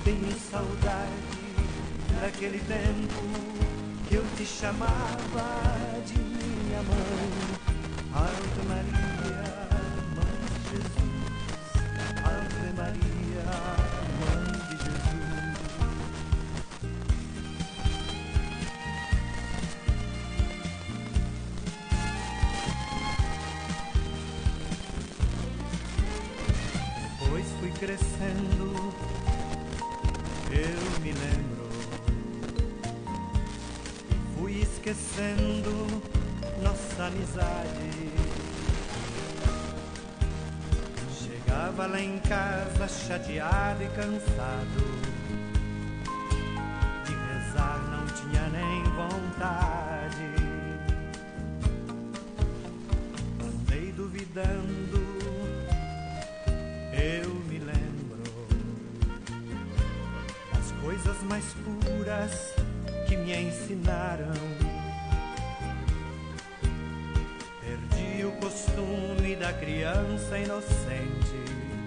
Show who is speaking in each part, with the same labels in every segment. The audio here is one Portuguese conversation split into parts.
Speaker 1: Tenho saudade daquele tempo que eu te chamava de minha mãe. Ave Maria, Mãe de Jesus. Ave Maria, Mãe de Jesus. Depois fui crescendo, eu me lembro, fui esquecendo nossa amizade. Chegava lá em casa chateado e cansado, de rezar não tinha nem vontade. Andei duvidando, eu me lembro das coisas mais puras que me ensinaram. Perdi o costume da criança inocente,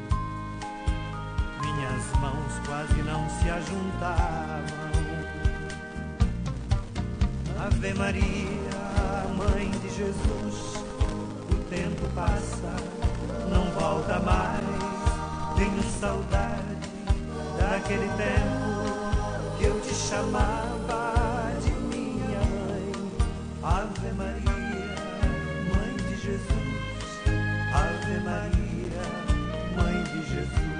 Speaker 1: minhas mãos quase não se ajuntavam. Ave Maria, Mãe de Jesus, o tempo passa, não volta mais. Tenho saudade daquele tempo que eu te chamava de minha mãe. Ave Maria, Mãe de Jesus. Ave Maria, Mãe de Jesus.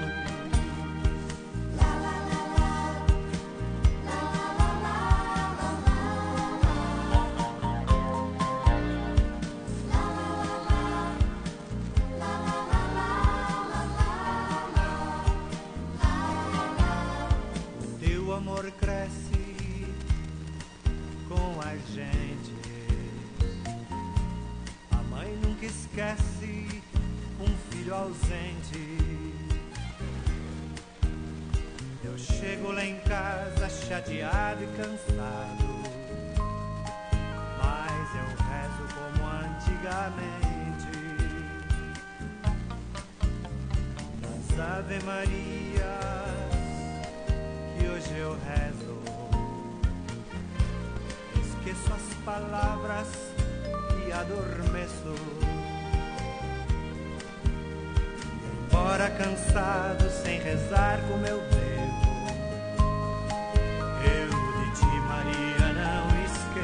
Speaker 1: Amor cresce com a gente. A mãe nunca esquece um filho ausente. Eu chego lá em casa chateado e cansado, mas eu rezo como antigamente. Nas Ave Maria que hoje eu rezo, esqueço as palavras e adormeço. Embora cansado, sem rezar como eu devo, eu de ti, Maria, não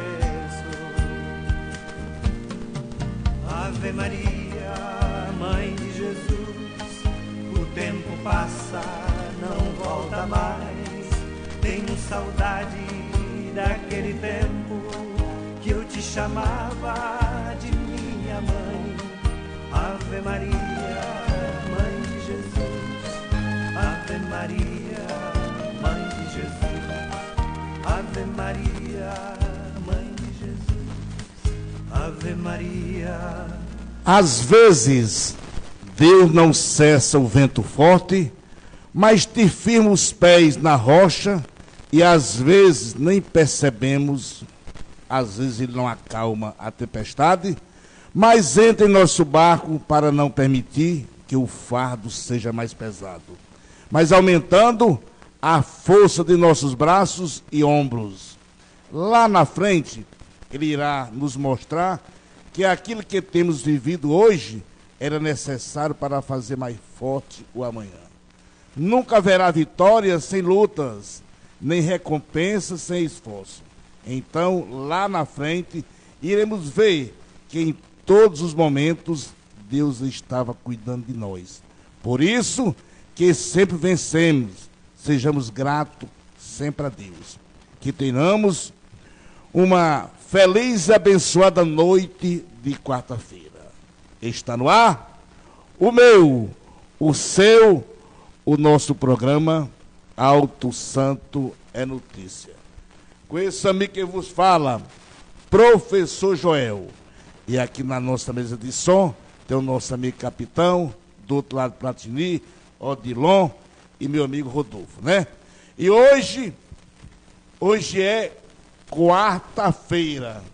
Speaker 1: esqueço. Ave Maria, Mãe de Jesus, o tempo passa, não volta mais. Tenho saudade daquele tempo que eu te chamava de minha mãe. Ave Maria, Mãe de Jesus. Ave Maria, Mãe de Jesus. Ave Maria, Mãe de Jesus. Ave Maria.
Speaker 2: Às vezes, Deus não cessa o vento forte, mas te firma os pés na rocha, e às vezes nem percebemos, às vezes ele não acalma a tempestade, mas entra em nosso barco para não permitir que o fardo seja mais pesado, mas aumentando a força de nossos braços e ombros. Lá na frente, ele irá nos mostrar que aquilo que temos vivido hoje era necessário para fazer mais forte o amanhã. Nunca haverá vitória sem lutas, nem recompensa sem esforço. Então, lá na frente, iremos ver que em todos os momentos Deus estava cuidando de nós. Por isso que sempre vencemos, sejamos gratos sempre a Deus. Que tenhamos uma feliz e abençoada noite de quarta-feira. Está no ar o meu, o seu, o nosso programa Alto Santo é Notícia. Com esse amigo que vos fala, Professor Joel. E aqui na nossa mesa de som tem o nosso amigo Capitão, do outro lado Platini, Odilon e meu amigo Rodolfo, né? E hoje é quarta-feira,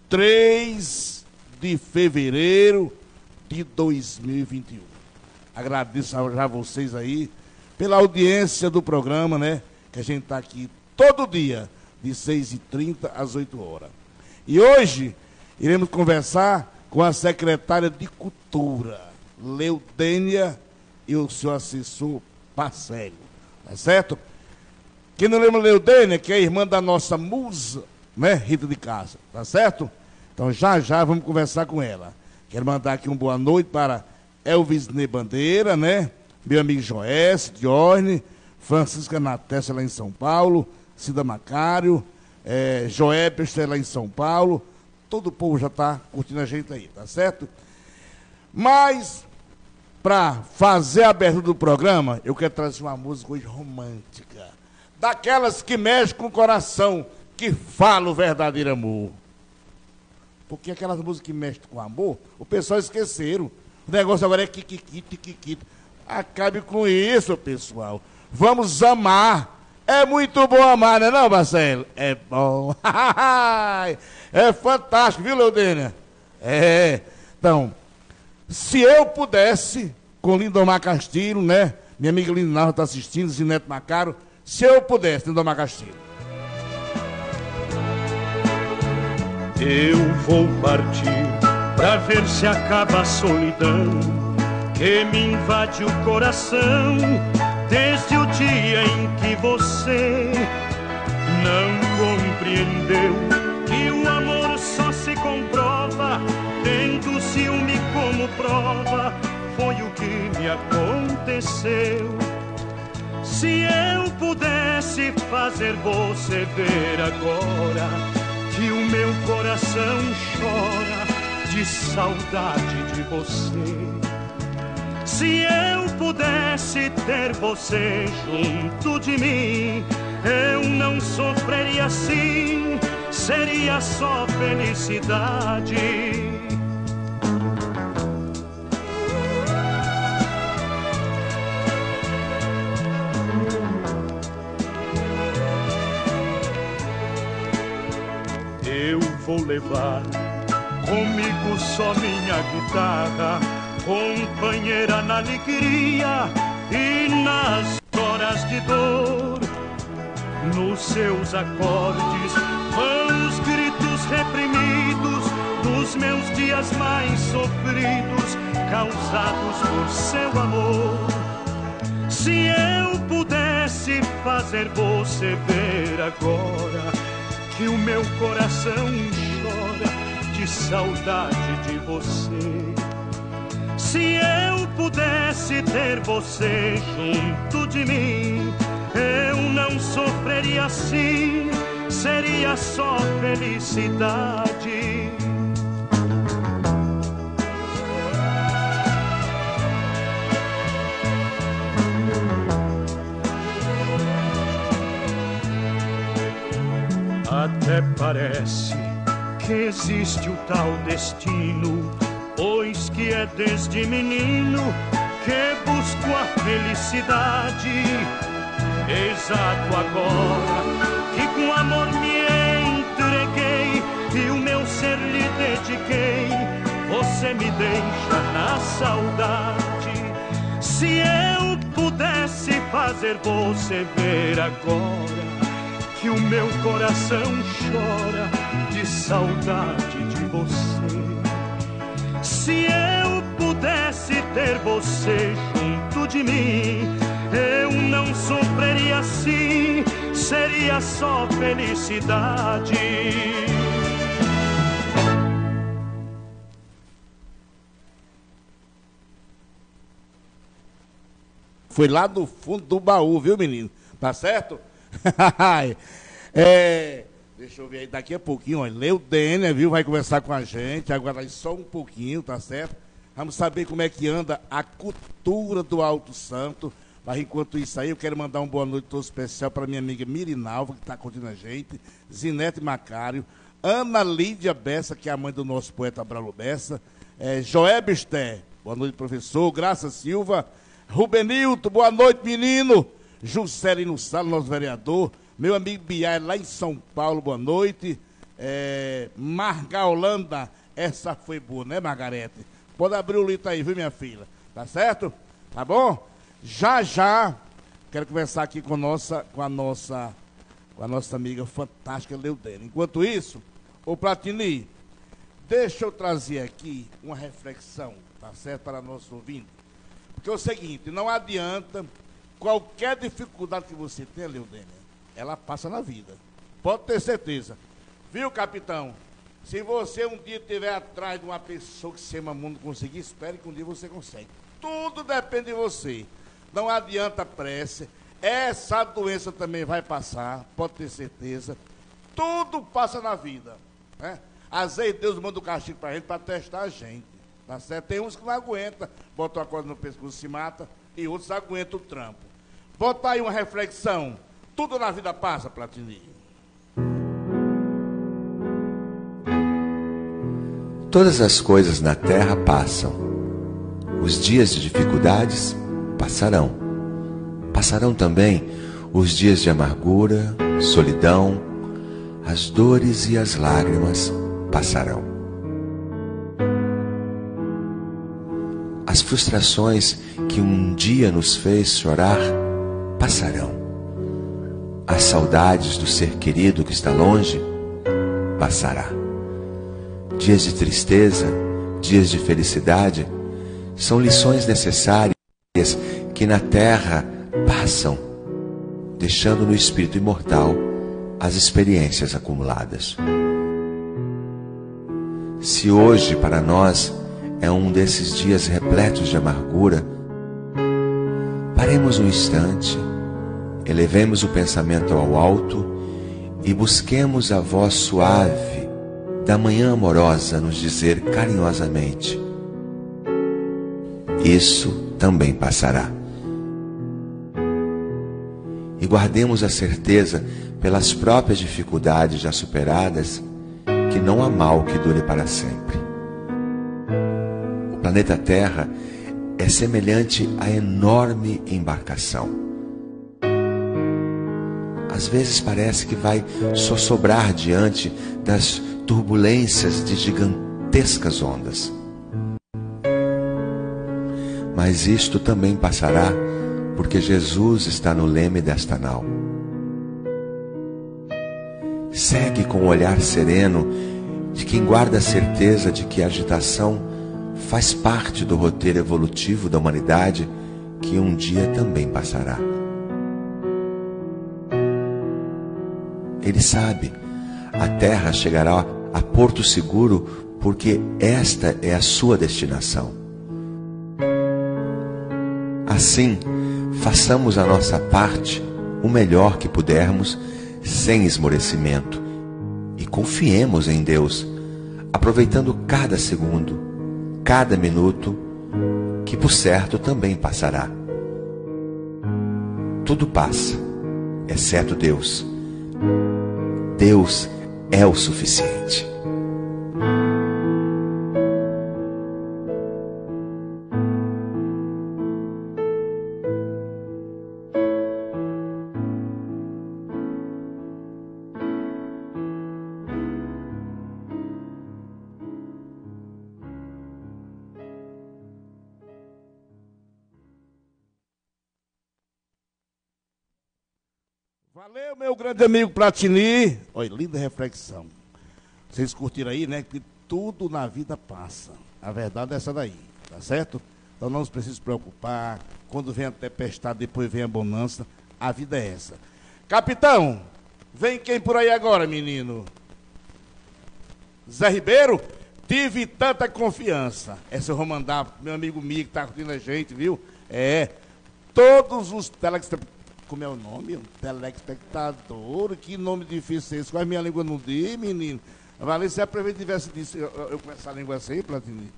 Speaker 2: 3 de fevereiro de 2021. Agradeço já a vocês aí pela audiência do programa, né? que a gente está aqui todo dia, de 6h30 às 8 horas. E hoje iremos conversar com a secretária de Cultura, Leudênia, e o seu assessor Parcélio, tá certo? Quem não lembra Leudênia, que é a irmã da nossa musa, né, Rita de Casa, tá certo? Então já vamos conversar com ela. Quero mandar aqui uma boa noite para Elvis Ney Bandeira, né? Meu amigo Joés, Diorne, Francisca Natessa lá em São Paulo, Cida Macário, Joébester lá em São Paulo. Todo o povo já está curtindo a gente aí, tá certo? Mas, para fazer a abertura do programa, eu quero trazer uma música hoje romântica. Daquelas que mexem com o coração, que fala o verdadeiro amor. Porque aquelas músicas que mexem com amor, o pessoal esqueceram. O negócio agora é kikikito. Acabe com isso, pessoal. Vamos amar. É muito bom amar, não é não, Marcelo? É bom. É fantástico, viu, Leudênia? Então, se eu pudesse, com Lindomar Castilho, né? Minha amiga Lindomar está assistindo, Zinete Macaro. Se eu pudesse, Lindomar Castilho.
Speaker 3: Eu vou partir pra ver se acaba a solidão que me invade o coração desde o dia em que você não compreendeu que o amor só se comprova tendo o ciúme como prova. Foi o que me aconteceu. Se eu pudesse fazer você ver agora que o meu coração chora de saudade de você. Se eu pudesse ter você junto de mim, eu não sofreria assim, seria só felicidade. Eu vou levar comigo só minha guitarra, companheira na alegria e nas horas de dor. Nos seus acordes vão os gritos reprimidos dos meus dias mais sofridos, causados por seu amor. Se eu pudesse fazer você ver agora que o meu coração chora de saudade de você. Se eu pudesse ter você junto de mim, eu não sofreria assim, seria só felicidade. Até parece que existe o tal destino, pois que é desde menino que busco a felicidade. Exato agora que com amor me entreguei e o meu ser lhe dediquei, você me deixa na saudade. Se eu pudesse fazer você ver agora que o meu coração chora de saudade de você. Se eu pudesse ter você junto de mim, eu não sofreria assim, seria só felicidade.
Speaker 2: Foi lá do fundo do baú, viu, menino? Tá certo? Deixa eu ver aí, daqui a pouquinho, olha, Leudênia, viu, vai conversar com a gente, agora só um pouquinho, tá certo? Vamos saber como é que anda a cultura do Alto Santo, mas enquanto isso aí, eu quero mandar uma boa noite todo especial para minha amiga Mirinalva, que está curtindo a gente, Zinete Macário, Ana Lídia Bessa, que é a mãe do nosso poeta Abralo Bessa, Joé Bister, boa noite, professor, Graça Silva, Rubenilton, boa noite, menino, Juscelino Salles, nosso vereador, meu amigo Biar, lá em São Paulo, boa noite. Marga Holanda, essa foi boa, né, Margarete? Pode abrir o litro aí, viu, minha filha? Tá certo? Tá bom? Já, Quero conversar aqui com a nossa amiga fantástica Leudene. Enquanto isso, ô Platini, deixa eu trazer aqui uma reflexão, tá certo, para nosso ouvinte. Porque é o seguinte, não adianta, qualquer dificuldade que você tenha, Leudene, ela passa na vida. Pode ter certeza. Viu, capitão? Se você um dia estiver atrás de uma pessoa que você ama muito conseguir, espere que um dia você consegue. Tudo depende de você. Não adianta pressa. Essa doença também vai passar, pode ter certeza. Tudo passa na vida, né? Às vezes Deus manda o castigo pra gente para testar a gente, tá certo? Tem uns que não aguentam, botam a corda no pescoço e se mata, e outros aguentam o trampo. Bota aí uma reflexão. Tudo na vida passa, Platini.
Speaker 4: Todas as coisas na terra passam. Os dias de dificuldades passarão. Passarão também os dias de amargura, solidão, as dores e as lágrimas passarão. As frustrações que um dia nos fez chorar passarão. As saudades do ser querido que está longe passará. Dias de tristeza, dias de felicidade, são lições necessárias que na terra passam, deixando no espírito imortal as experiências acumuladas. Se hoje para nós é um desses dias repletos de amargura, paremos um instante, elevemos o pensamento ao alto e busquemos a voz suave da manhã amorosa nos dizer carinhosamente: isso também passará. E guardemos a certeza, pelas próprias dificuldades já superadas, que não há mal que dure para sempre. O planeta Terra é semelhante à enorme embarcação. Às vezes parece que vai sossobrar diante das turbulências de gigantescas ondas. Mas isto também passará, porque Jesus está no leme desta nau. Segue com o olhar sereno de quem guarda a certeza de que a agitação faz parte do roteiro evolutivo da humanidade, que um dia também passará. Ele sabe, a Terra chegará a porto seguro porque esta é a sua destinação. Assim, façamos a nossa parte o melhor que pudermos, sem esmorecimento, e confiemos em Deus, aproveitando cada segundo, cada minuto, que por certo também passará. Tudo passa, exceto Deus. Deus é o suficiente.
Speaker 2: Valeu, meu grande amigo Platini. Olha, linda reflexão. Vocês curtiram aí, né? Que tudo na vida passa. A verdade é essa daí, tá certo? Então não se precisa se preocupar. Quando vem a tempestade, depois vem a bonança. A vida é essa. Capitão, vem quem por aí agora, menino? Zé Ribeiro? Tive tanta confiança. Essa eu vou mandar pro meu amigo Mia, que tá curtindo a gente, viu? É. Todos os telespectadores. Como é o nome? Um telespectador. Que nome difícil é esse? Quase minha língua não diz, menino. Valeu, se a prefeita tivesse dito, eu com essa língua assim, Platini.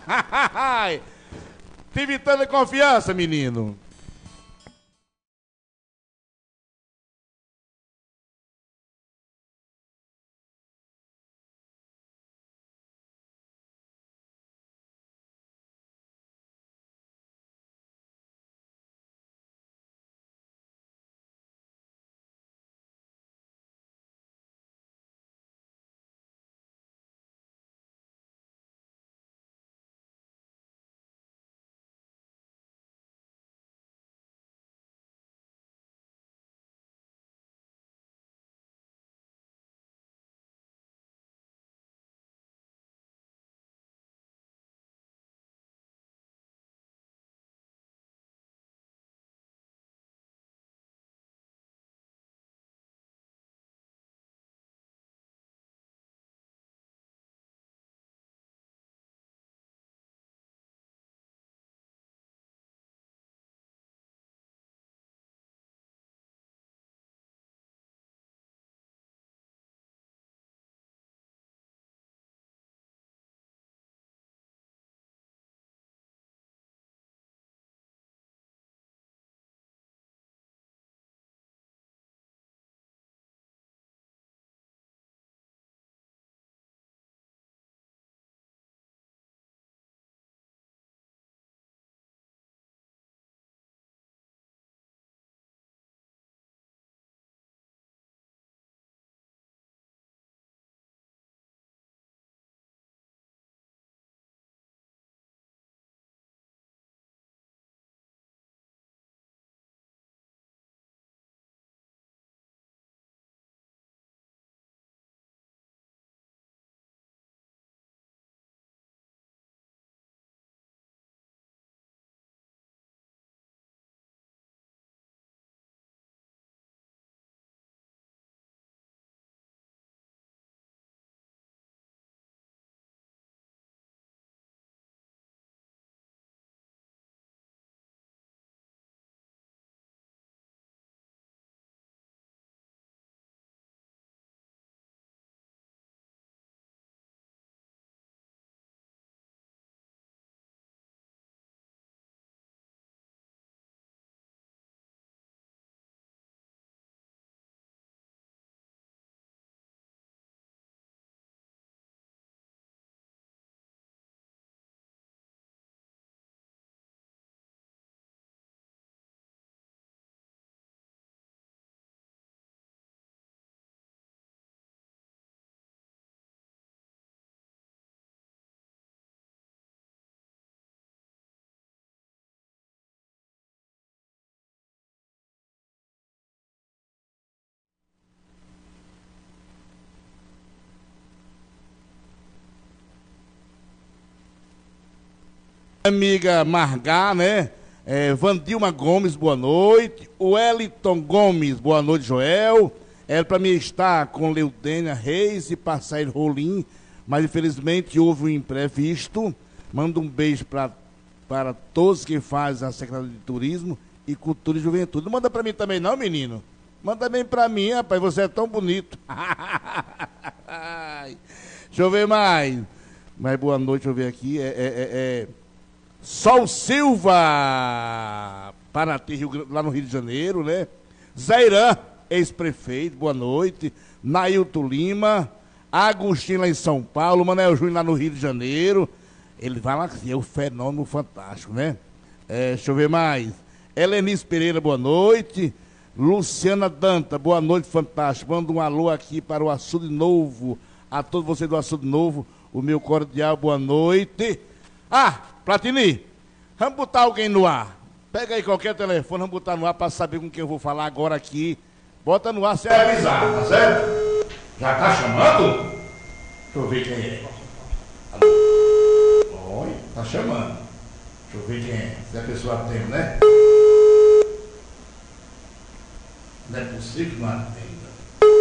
Speaker 2: Tive tanta confiança, menino. Amiga Margar, né? Vandilma Gomes, boa noite. O Wellington Gomes, boa noite, Joel. Era para mim estar com Leudênia Reis e passar ele Rolim, mas infelizmente houve um imprevisto. Manda um beijo para todos que fazem a Secretaria de Turismo e Cultura e Juventude. Não manda para mim também não, menino? Manda bem para mim, rapaz, você é tão bonito. Deixa eu ver mais. Mas boa noite, deixa eu ver aqui. Sol Silva, Paraty, lá no Rio de Janeiro, né? Zairã, ex-prefeito, boa noite. Nailton Lima, Agostinho lá em São Paulo, Manuel Júnior lá no Rio de Janeiro. Ele vai lá assim, é o fenômeno fantástico, né? Deixa eu ver mais. Helenice Pereira, boa noite. Luciana Danta, boa noite, fantástico. Manda um alô aqui para o Açude Novo. A todos vocês do Açude Novo, o meu cordial boa noite. Platini, vamos botar alguém no ar. Pega aí qualquer telefone, vamos botar no ar para saber com quem eu vou falar agora aqui. Bota no ar sem avisar, tá certo? Já tá chamando? Deixa eu ver quem é. Oi, tá chamando. Deixa eu ver quem é. Se a pessoa atende, né? Não é possível que não atenda.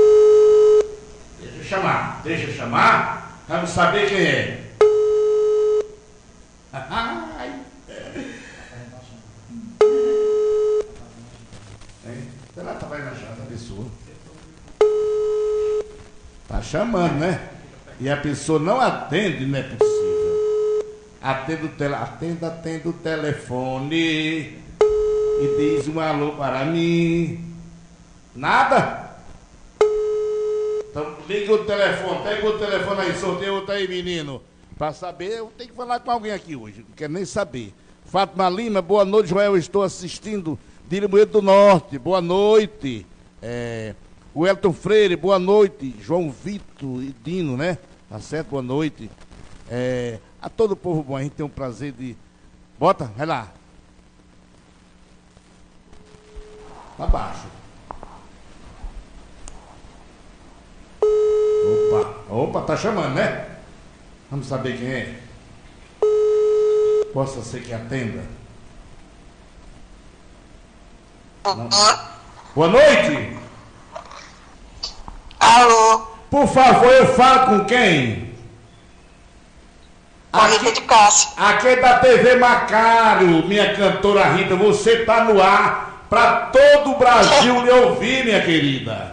Speaker 2: Deixa eu chamar. Vamos saber quem é. Será que vai na chave da pessoa? Tá chamando, né? E a pessoa não atende, não é possível. Atende o telefone e diz um alô para mim. Nada? Então liga o telefone, pega o telefone aí, sorteio outro aí, menino. Para saber, eu tenho que falar com alguém aqui hoje, não quero nem saber. Fátima Lima, boa noite, Joel, estou assistindo de Limoeiro do Norte, boa noite. O Elton Freire, boa noite. João Vitor e Dino, né? Tá certo, boa noite. A todo o povo bom, a gente tem um prazer de... Bota, vai lá. Abaixo. Opa, tá chamando, né? Vamos saber quem é. Possa ser que atenda. Não. Boa noite.
Speaker 5: Alô.
Speaker 2: Por favor, eu falo com quem?
Speaker 5: Com a Rita de Cássia.
Speaker 2: Aqui é da TV Macário, minha cantora Rita. Você tá no ar para todo o Brasil lhe ouvir, minha querida.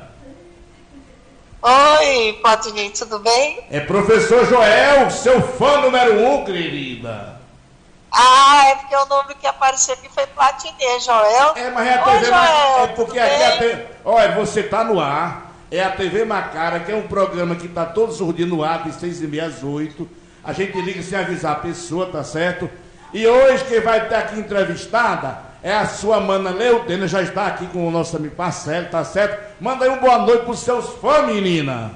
Speaker 5: Oi, Platini, tudo bem?
Speaker 2: É professor Joel, seu fã número 1, querida.
Speaker 5: É porque o nome que apareceu aqui foi Platini, Joel.
Speaker 2: Mas é a TV Macário. É porque aqui a TV... Olha, você tá no ar. É a TV Macário, que é um programa que tá todos os dias no ar, de 6h30 às 8h. A gente liga sem avisar a pessoa, tá certo? E hoje quem vai estar aqui entrevistada é a sua mana Leudênia, já está aqui com o nosso amigo Marcelo, tá certo? Manda aí uma boa noite pros seus fãs, menina.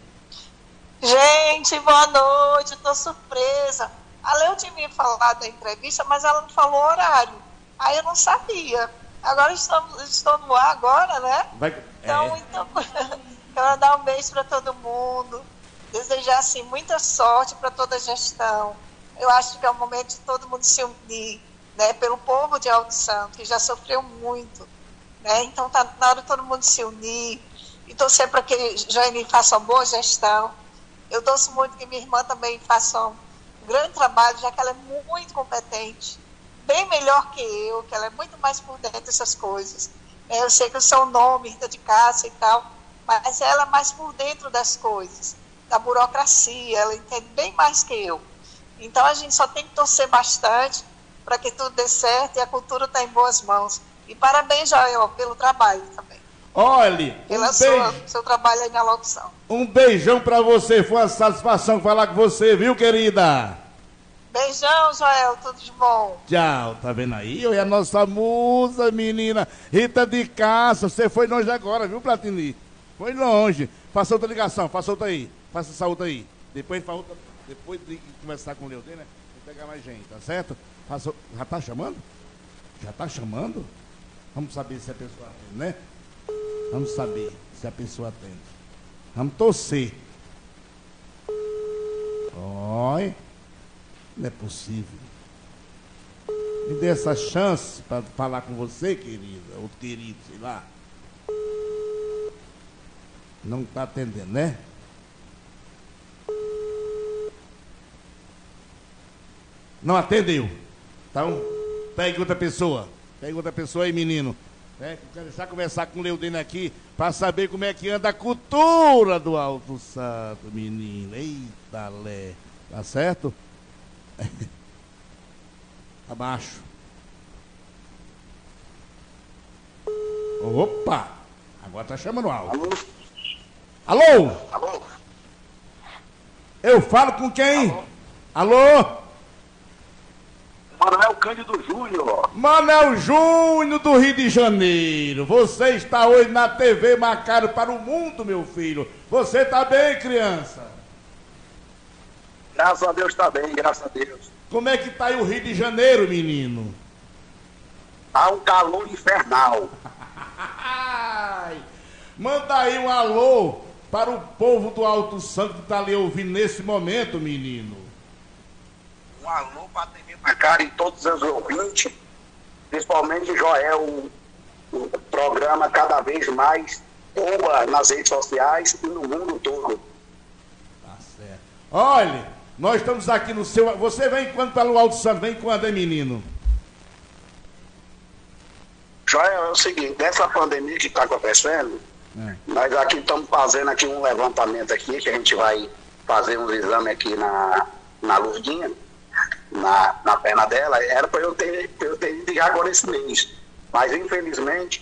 Speaker 5: Gente, boa noite, tô surpresa. A Leu tinha me falado da entrevista, mas ela não falou o horário. Aí eu não sabia. Agora estou no ar agora, né? Então, quero dar um beijo para todo mundo. Desejar, assim, muita sorte para toda a gestão. Eu acho que é o momento de todo mundo se unir, né? Pelo povo de Alto Santo, que já sofreu muito, né? Então está na hora de todo mundo se unir e torcer para que Jane faça uma boa gestão. Eu torço muito que minha irmã também faça um grande trabalho, já que ela é muito competente, bem melhor que eu, que ela é muito mais por dentro dessas coisas. Eu sei que o seu nome, Rita de Cássia e tal, mas ela é mais por dentro das coisas, da burocracia, ela entende bem mais que eu. Então a gente só tem que torcer bastante para que tudo dê certo e a cultura está em boas mãos. E parabéns, Joel, pelo trabalho também.
Speaker 2: Olha,
Speaker 5: pelo seu trabalho aí na locução.
Speaker 2: Um beijão para você, foi uma satisfação falar com você, viu, querida?
Speaker 5: Beijão, Joel, tudo de bom.
Speaker 2: Tchau, tá vendo aí? Olha a nossa musa, menina, Rita de Cássia. Você foi longe agora, viu, Platini? Foi longe. Faça outra ligação, faça outra aí. Faça essa outra aí. Depois de conversar com o Leodê, né? Vou pegar mais gente, tá certo? Já tá chamando? Já tá chamando? Vamos saber se a pessoa atende, né? Vamos saber se a pessoa atende. Vamos torcer. Oi. Não é possível. Me dê essa chance para falar com você, querida, ou querido, sei lá. Não está atendendo, né? Não atendeu. Então, pegue outra pessoa. Pegue outra pessoa aí, menino. Eu quero deixar conversar com o Leudino aqui para saber como é que anda a cultura do Alto Santo, menino. Eita, lé. Tá certo? Abaixo. Opa! Agora tá chamando alto. Alô?
Speaker 6: Alô?
Speaker 2: Eu falo com quem? Alô?
Speaker 6: Manuel Cândido Júnior.
Speaker 2: Manuel Júnior do Rio de Janeiro. Você está hoje na TV Marcado para o Mundo, meu filho. Você tá bem, criança?
Speaker 6: Graças a Deus tá bem, graças a Deus.
Speaker 2: Como é que tá aí o Rio de Janeiro, menino?
Speaker 6: Tá um calor infernal.
Speaker 2: Manda aí um alô para o povo do Alto Santo que tá ali ouvindo nesse momento, menino.
Speaker 6: Um alô para TV Marcado e todos os ouvintes, principalmente Joel, o programa cada vez mais bomba nas redes sociais e no mundo todo.
Speaker 2: Tá certo. Olha, nós estamos aqui no seu... Você vem quando para o Alto Santo? Vem quando, hein, menino?
Speaker 6: Joel, é o seguinte, dessa pandemia que está acontecendo, nós aqui estamos fazendo aqui um levantamento aqui, que a gente vai fazer um exame aqui na Lourdinha, na perna dela. Era para eu ter ido já agora esse mês, mas infelizmente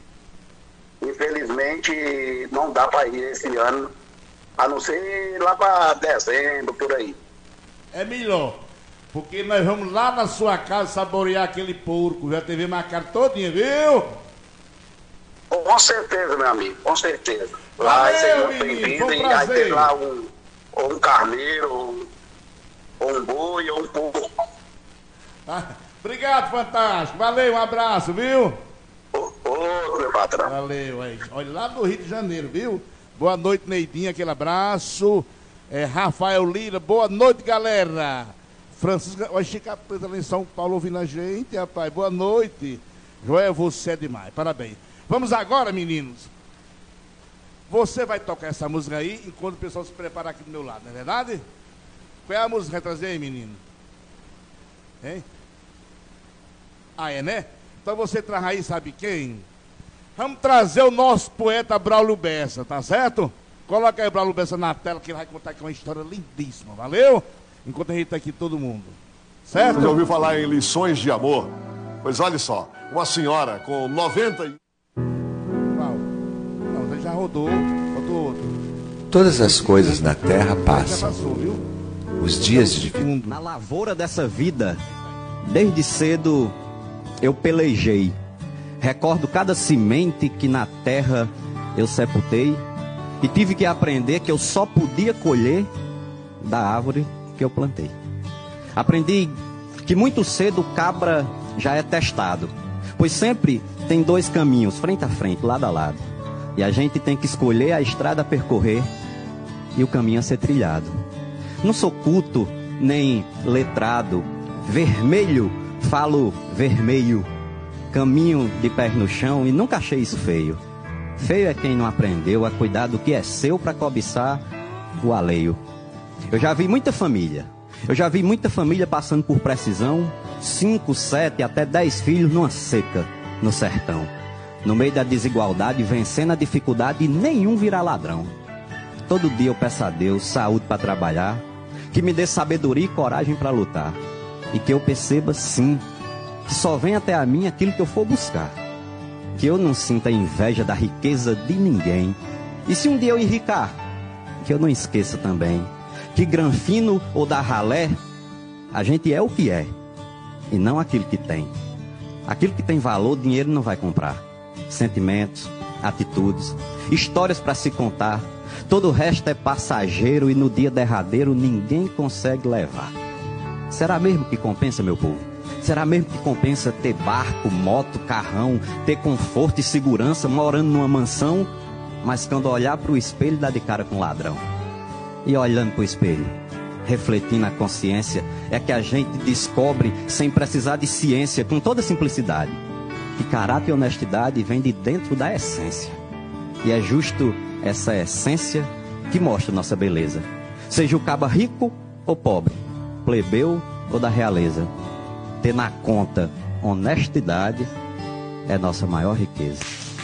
Speaker 6: não dá para ir esse ano, a não ser lá para dezembro, por aí.
Speaker 2: É melhor, porque nós vamos lá na sua casa saborear aquele porco, já TV Marcado todinha, viu?
Speaker 6: Com certeza, meu amigo, com certeza.
Speaker 2: Lá vai ser muito bem-vindo,
Speaker 6: e vai ter lá um carneiro, ou um boi, ou um porco.
Speaker 2: Obrigado, Fantástico. Valeu, um abraço, viu?
Speaker 6: Ô, meu patrão.
Speaker 2: Valeu, aí. Olha, lá do Rio de Janeiro, viu? Boa noite, Neidinha, aquele abraço. Rafael Lira, boa noite, galera. Francisco, olha, Chica Preta lá em São Paulo ouvindo a gente, rapaz. Boa noite. Joel, você é demais, parabéns. Vamos agora, meninos. Você vai tocar essa música aí enquanto o pessoal se prepara aqui do meu lado, não é verdade? Qual é a música que vai trazer aí, menino? Hein? Ah, é, né? Então você traz aí, sabe quem? Vamos trazer o nosso poeta Braulio Bessa, tá certo? Coloca aí o Braulio Bessa na tela que ele vai contar aqui uma história lindíssima, valeu? Enquanto a gente tá aqui todo mundo, certo?
Speaker 7: Você já ouviu falar em lições de amor? Pois olha só, uma senhora com 90...
Speaker 2: Não, você já rodou outro.
Speaker 4: Todas as coisas na terra
Speaker 2: Já
Speaker 4: passam.
Speaker 2: passou, viu?
Speaker 4: Os dias de dificuldade.
Speaker 8: Na lavoura dessa vida, desde cedo eu pelejei. Recordo cada semente que na terra eu sepultei e tive que aprender que eu só podia colher da árvore que eu plantei. Aprendi que muito cedo o cabra já é testado, pois sempre tem dois caminhos, frente a frente, lado a lado. E a gente tem que escolher a estrada a percorrer e o caminho a ser trilhado. Não sou culto, nem letrado. Vermelho, falo vermelho. Caminho de pés no chão e nunca achei isso feio. Feio é quem não aprendeu a cuidar do que é seu para cobiçar o alheio. Eu já vi muita família. Passando por precisão. 5, 7, até 10 filhos numa seca no sertão. No meio da desigualdade, vencendo a dificuldade e nenhum virar ladrão. Todo dia eu peço a Deus saúde para trabalhar, que me dê sabedoria e coragem para lutar. E que eu perceba, sim, que só vem até a mim aquilo que eu for buscar. Que eu não sinta inveja da riqueza de ninguém. E se um dia eu enricar, que eu não esqueça também que granfino ou da ralé, a gente é o que é, e não aquilo que tem. Aquilo que tem valor, dinheiro não vai comprar. Sentimentos, atitudes, histórias para se contar. Todo o resto é passageiro e no dia derradeiro ninguém consegue levar. Será mesmo que compensa, meu povo? Será mesmo que compensa ter barco, moto, carrão, ter conforto e segurança morando numa mansão, mas quando olhar para o espelho dá de cara com ladrão? E olhando para o espelho, refletir na consciência, é que a gente descobre, sem precisar de ciência, com toda simplicidade, que caráter e honestidade vem de dentro da essência. E é justo essa essência que mostra nossa beleza. Seja o caba rico ou pobre, plebeu ou da realeza, ter na conta honestidade é nossa maior riqueza.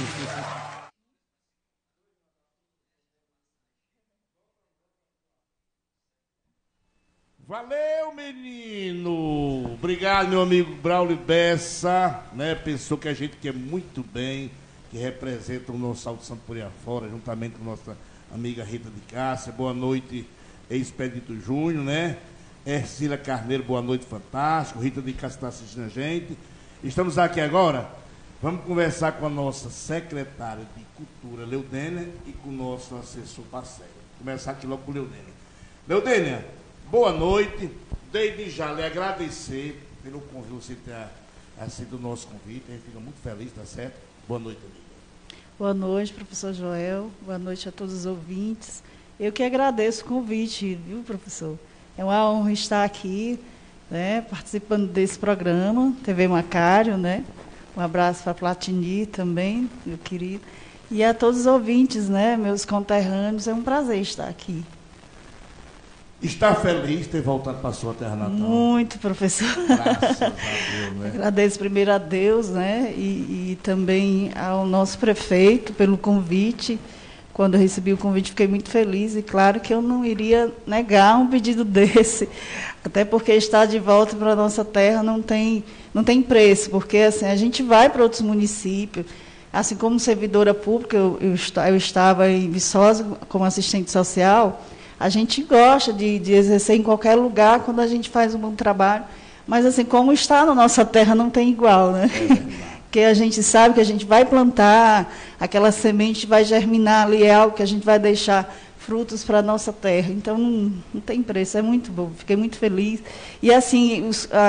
Speaker 2: Valeu, menino! Obrigado, meu amigo Braulio Bessa, né? Pensou que a gente quer muito bem, que representa o nosso Salto Santo por aí afora, juntamente com nossa amiga Rita de Cássia. Boa noite, Expedito Júnior, né? Ercília Carneiro, boa noite, fantástico. Rita de Cássia está assistindo a gente. Estamos aqui agora, vamos conversar com a nossa secretária de Cultura, Leudênia, e com o nosso assessor parceiro. Começar aqui logo com Leudênia. Leudênia, boa noite. Desde já lhe agradecer pelo convite, você ter aceito o nosso convite. A gente fica muito feliz, tá certo? Boa noite, amiga.
Speaker 9: Boa noite, professor Joel. Boa noite a todos os ouvintes. Eu que agradeço o convite, viu, professor? É uma honra estar aqui, né, participando desse programa, TV Macário, né? Um abraço para a Platini também, meu querido. E a todos os ouvintes, né, meus conterrâneos, é um prazer estar aqui.
Speaker 2: Está feliz de ter voltado para a sua terra natal?
Speaker 9: Muito, professor.
Speaker 2: Graças a Deus, né?
Speaker 9: Agradeço primeiro a Deus, né, e também ao nosso prefeito pelo convite. Quando eu recebi o convite, fiquei muito feliz, e claro que eu não iria negar um pedido desse, até porque estar de volta para a nossa terra não tem preço, porque assim, a gente vai para outros municípios, assim como servidora pública, eu estava em Viçosa como assistente social, a gente gosta de exercer em qualquer lugar quando a gente faz um bom trabalho, mas assim, como está na nossa terra não tem igual, né? Porque a gente sabe que a gente vai plantar, aquela semente vai germinar ali, é algo que a gente vai deixar frutos para a nossa terra. Então, não tem preço, é muito bom, fiquei muito feliz. E, assim,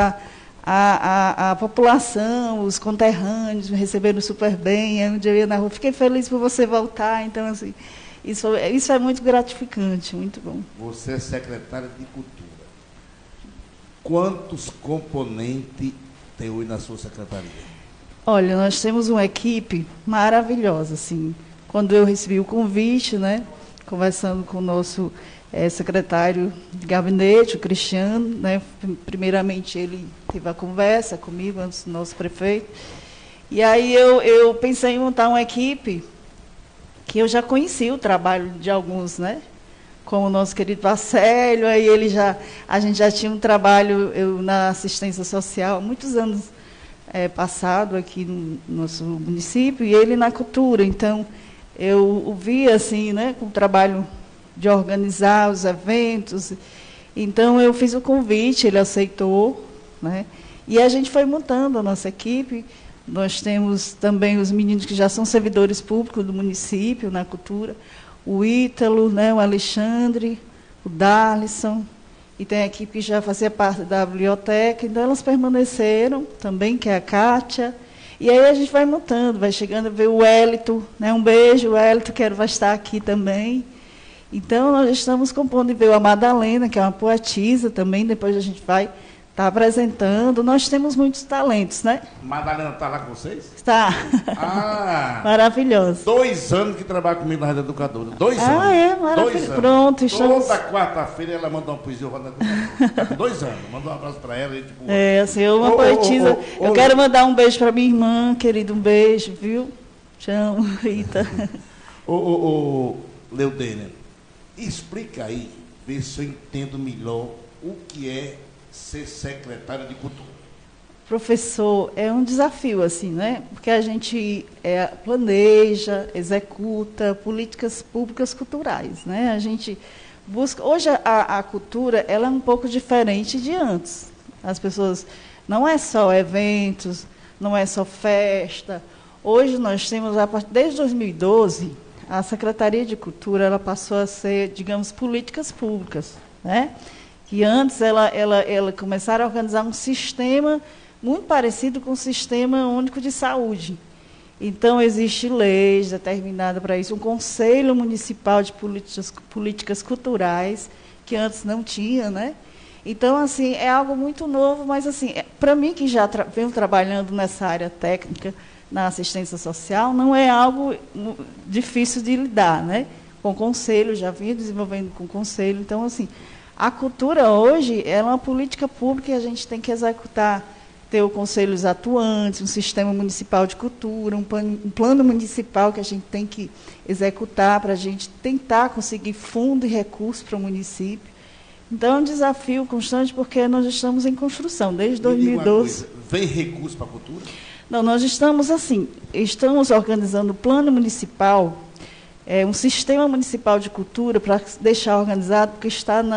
Speaker 9: a população, os conterrâneos me receberam super bem, um dia eu ia na rua, fiquei feliz por você voltar. Então, assim, isso é muito gratificante, muito bom.
Speaker 2: Você é secretária de Cultura. Quantos componentes tem hoje na sua secretaria?
Speaker 9: Olha, nós temos uma equipe maravilhosa, assim. Quando eu recebi o convite, né, conversando com o nosso secretário de gabinete, o Cristiano, né, primeiramente ele teve a conversa comigo, antes do nosso prefeito, e aí eu pensei em montar uma equipe que eu já conhecia o trabalho de alguns, né, como o nosso querido Marcelo, aí a gente já tinha um trabalho na assistência social há muitos anos passado aqui no nosso município, e ele na cultura. Então, eu o vi assim, né, com o trabalho de organizar os eventos. Então, eu fiz o convite, ele aceitou, né, e a gente foi montando a nossa equipe. Nós temos também os meninos que já são servidores públicos do município na cultura, o Ítalo, né, o Alexandre, o Darlison, e tem a equipe que já fazia parte da biblioteca, então elas permaneceram também, que é a Kátia, e aí a gente vai montando, vai chegando a ver o Wellington, né, um beijo, o Wellington, que vai estar aqui também. Então, nós estamos compondo, e veio a Madalena, que é uma poetisa também, depois a gente vai estar apresentando. Nós temos muitos talentos, né?
Speaker 2: Madalena está lá com vocês?
Speaker 9: Está.
Speaker 2: Ah!
Speaker 9: Maravilhosa.
Speaker 2: 2 anos que trabalha comigo na Rádio Educadora. 2 anos.
Speaker 9: Ah, é? Maravilhoso. Pronto. Estamos...
Speaker 2: Toda quarta-feira ela manda uma poesia ao Rádio Educadora. Está com 2 anos. Manda um abraço para ela. E, tipo,
Speaker 9: assim, eu uma poetisa. Eu quero mandar um beijo para minha irmã, querido, um beijo, viu? Te amo, Rita.
Speaker 2: Leudênia, explica aí, vê se eu entendo melhor o que é ser secretário de Cultura.
Speaker 9: Professor, é um desafio, assim, né? Porque a gente planeja, executa políticas públicas culturais, né? A gente busca... Hoje, a cultura, ela é um pouco diferente de antes. As pessoas... Não é só eventos, não é só festa. Hoje, nós temos, desde 2012, a Secretaria de Cultura, ela passou a ser, digamos, políticas públicas, né? Que antes ela começaram a organizar um sistema muito parecido com o Sistema Único de Saúde. Então, existe leis determinadas para isso, um Conselho Municipal de Políticas Culturais, que antes não tinha, né? Então, assim, é algo muito novo, mas, assim, para mim, que já venho trabalhando nessa área técnica, na assistência social, não é algo difícil de lidar, né? Com o conselho, já vinha desenvolvendo com o conselho. Então, assim, a cultura hoje é uma política pública que a gente tem que executar, ter os conselhos atuantes, um sistema municipal de cultura, um plano municipal que a gente tem que executar para a gente tentar conseguir fundo e recursos para o município. Então, é um desafio constante, porque nós estamos em construção, desde 2012.
Speaker 2: Vem recurso para a cultura?
Speaker 9: Não, nós estamos organizando o plano municipal, um sistema municipal de cultura para deixar organizado, porque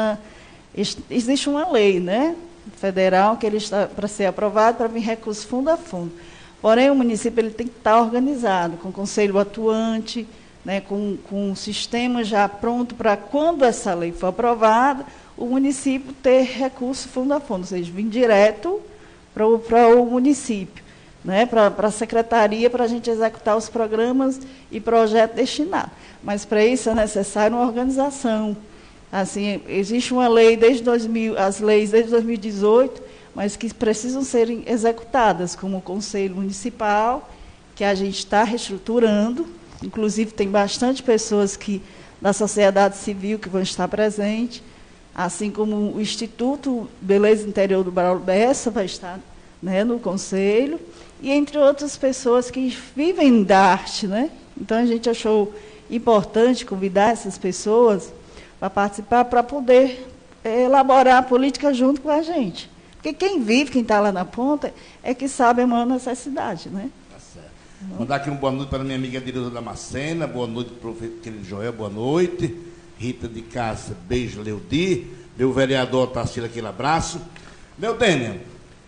Speaker 9: existe uma lei, né, federal, que ele está para ser aprovado, para vir recursos fundo a fundo. Porém, o município ele tem que estar organizado, com conselho atuante, né, com um sistema já pronto para, quando essa lei for aprovada, o município ter recurso fundo a fundo, ou seja, vir direto para o município, né, para a secretaria, para a gente executar os programas e projetos destinados. Mas, para isso, é necessário uma organização. Assim, existe uma lei as leis desde 2018, mas que precisam ser executadas, como o Conselho Municipal, que a gente está reestruturando. Inclusive, tem bastante pessoas da sociedade civil que vão estar presentes, assim como o Instituto Beleza Interior do Braulio Bessa vai estar, né, no Conselho, e entre outras pessoas que vivem da arte, né? Então, a gente achou importante convidar essas pessoas para participar, para poder elaborar a política junto com a gente. Porque quem vive, quem está lá na ponta, é que sabe a maior necessidade, né?
Speaker 2: Tá certo. Mandar aqui uma boa noite para a minha amiga Direuza Damascena, boa noite para o querido Joel, boa noite. Rita de Cássia, beijo, Leudi. Meu vereador Tarsila, aquele abraço. Leudênia,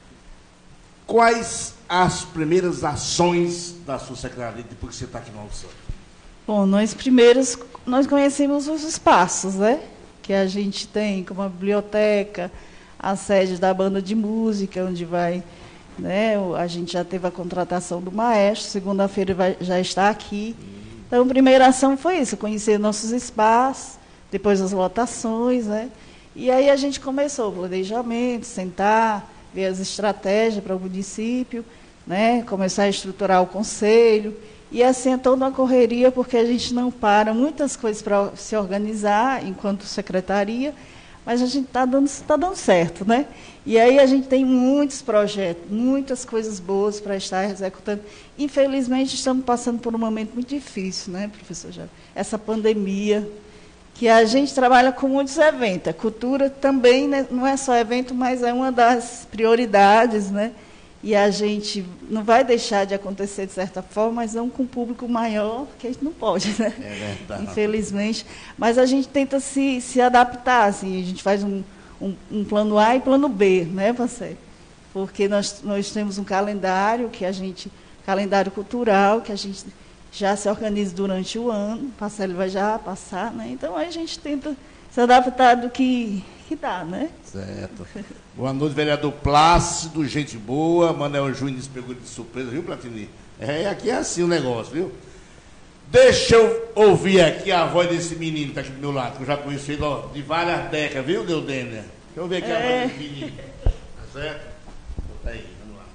Speaker 2: quais as primeiras ações da sua secretaria depois que você está aqui no Alto Santo?
Speaker 9: Bom, nós conhecemos os espaços, né, que a gente tem, como a biblioteca, a sede da banda de música, onde vai, né, a gente já teve a contratação do maestro, segunda-feira já está aqui. Então, a primeira ação foi isso, conhecer nossos espaços, depois as lotações, né, e aí a gente começou o planejamento, sentar, ver as estratégias para o município, né, começar a estruturar o conselho. E assim é toda uma correria, porque a gente não para, muitas coisas para se organizar enquanto secretaria, mas a gente está dando certo, né? E aí a gente tem muitos projetos, muitas coisas boas para estar executando. Infelizmente, estamos passando por um momento muito difícil, né, professor Jair? Essa pandemia, que a gente trabalha com muitos eventos. A cultura também, né, não é só evento, mas é uma das prioridades, né? E a gente não vai deixar de acontecer de certa forma, mas não com um público maior, que a gente não pode, né?
Speaker 2: É verdade.
Speaker 9: Infelizmente. Mas a gente tenta se adaptar, assim, a gente faz um plano A e plano B, né, parceiro? Porque nós temos um calendário calendário cultural, que a gente já se organiza durante o ano, o Marcelo vai já passar, né? Então a gente tenta se adaptar do que dá, né?
Speaker 2: Certo. Boa noite, vereador Plácido, gente boa. Manuel Júnior pegou de surpresa, viu, Platini? Aqui é assim o negócio, viu? Deixa eu ouvir aqui a voz desse menino que está aqui do meu lado, que eu já conheci ele de várias décadas, viu, Deudênia? Deixa eu ver aqui a voz desse menino. Tá certo? Bota aí, vamos lá.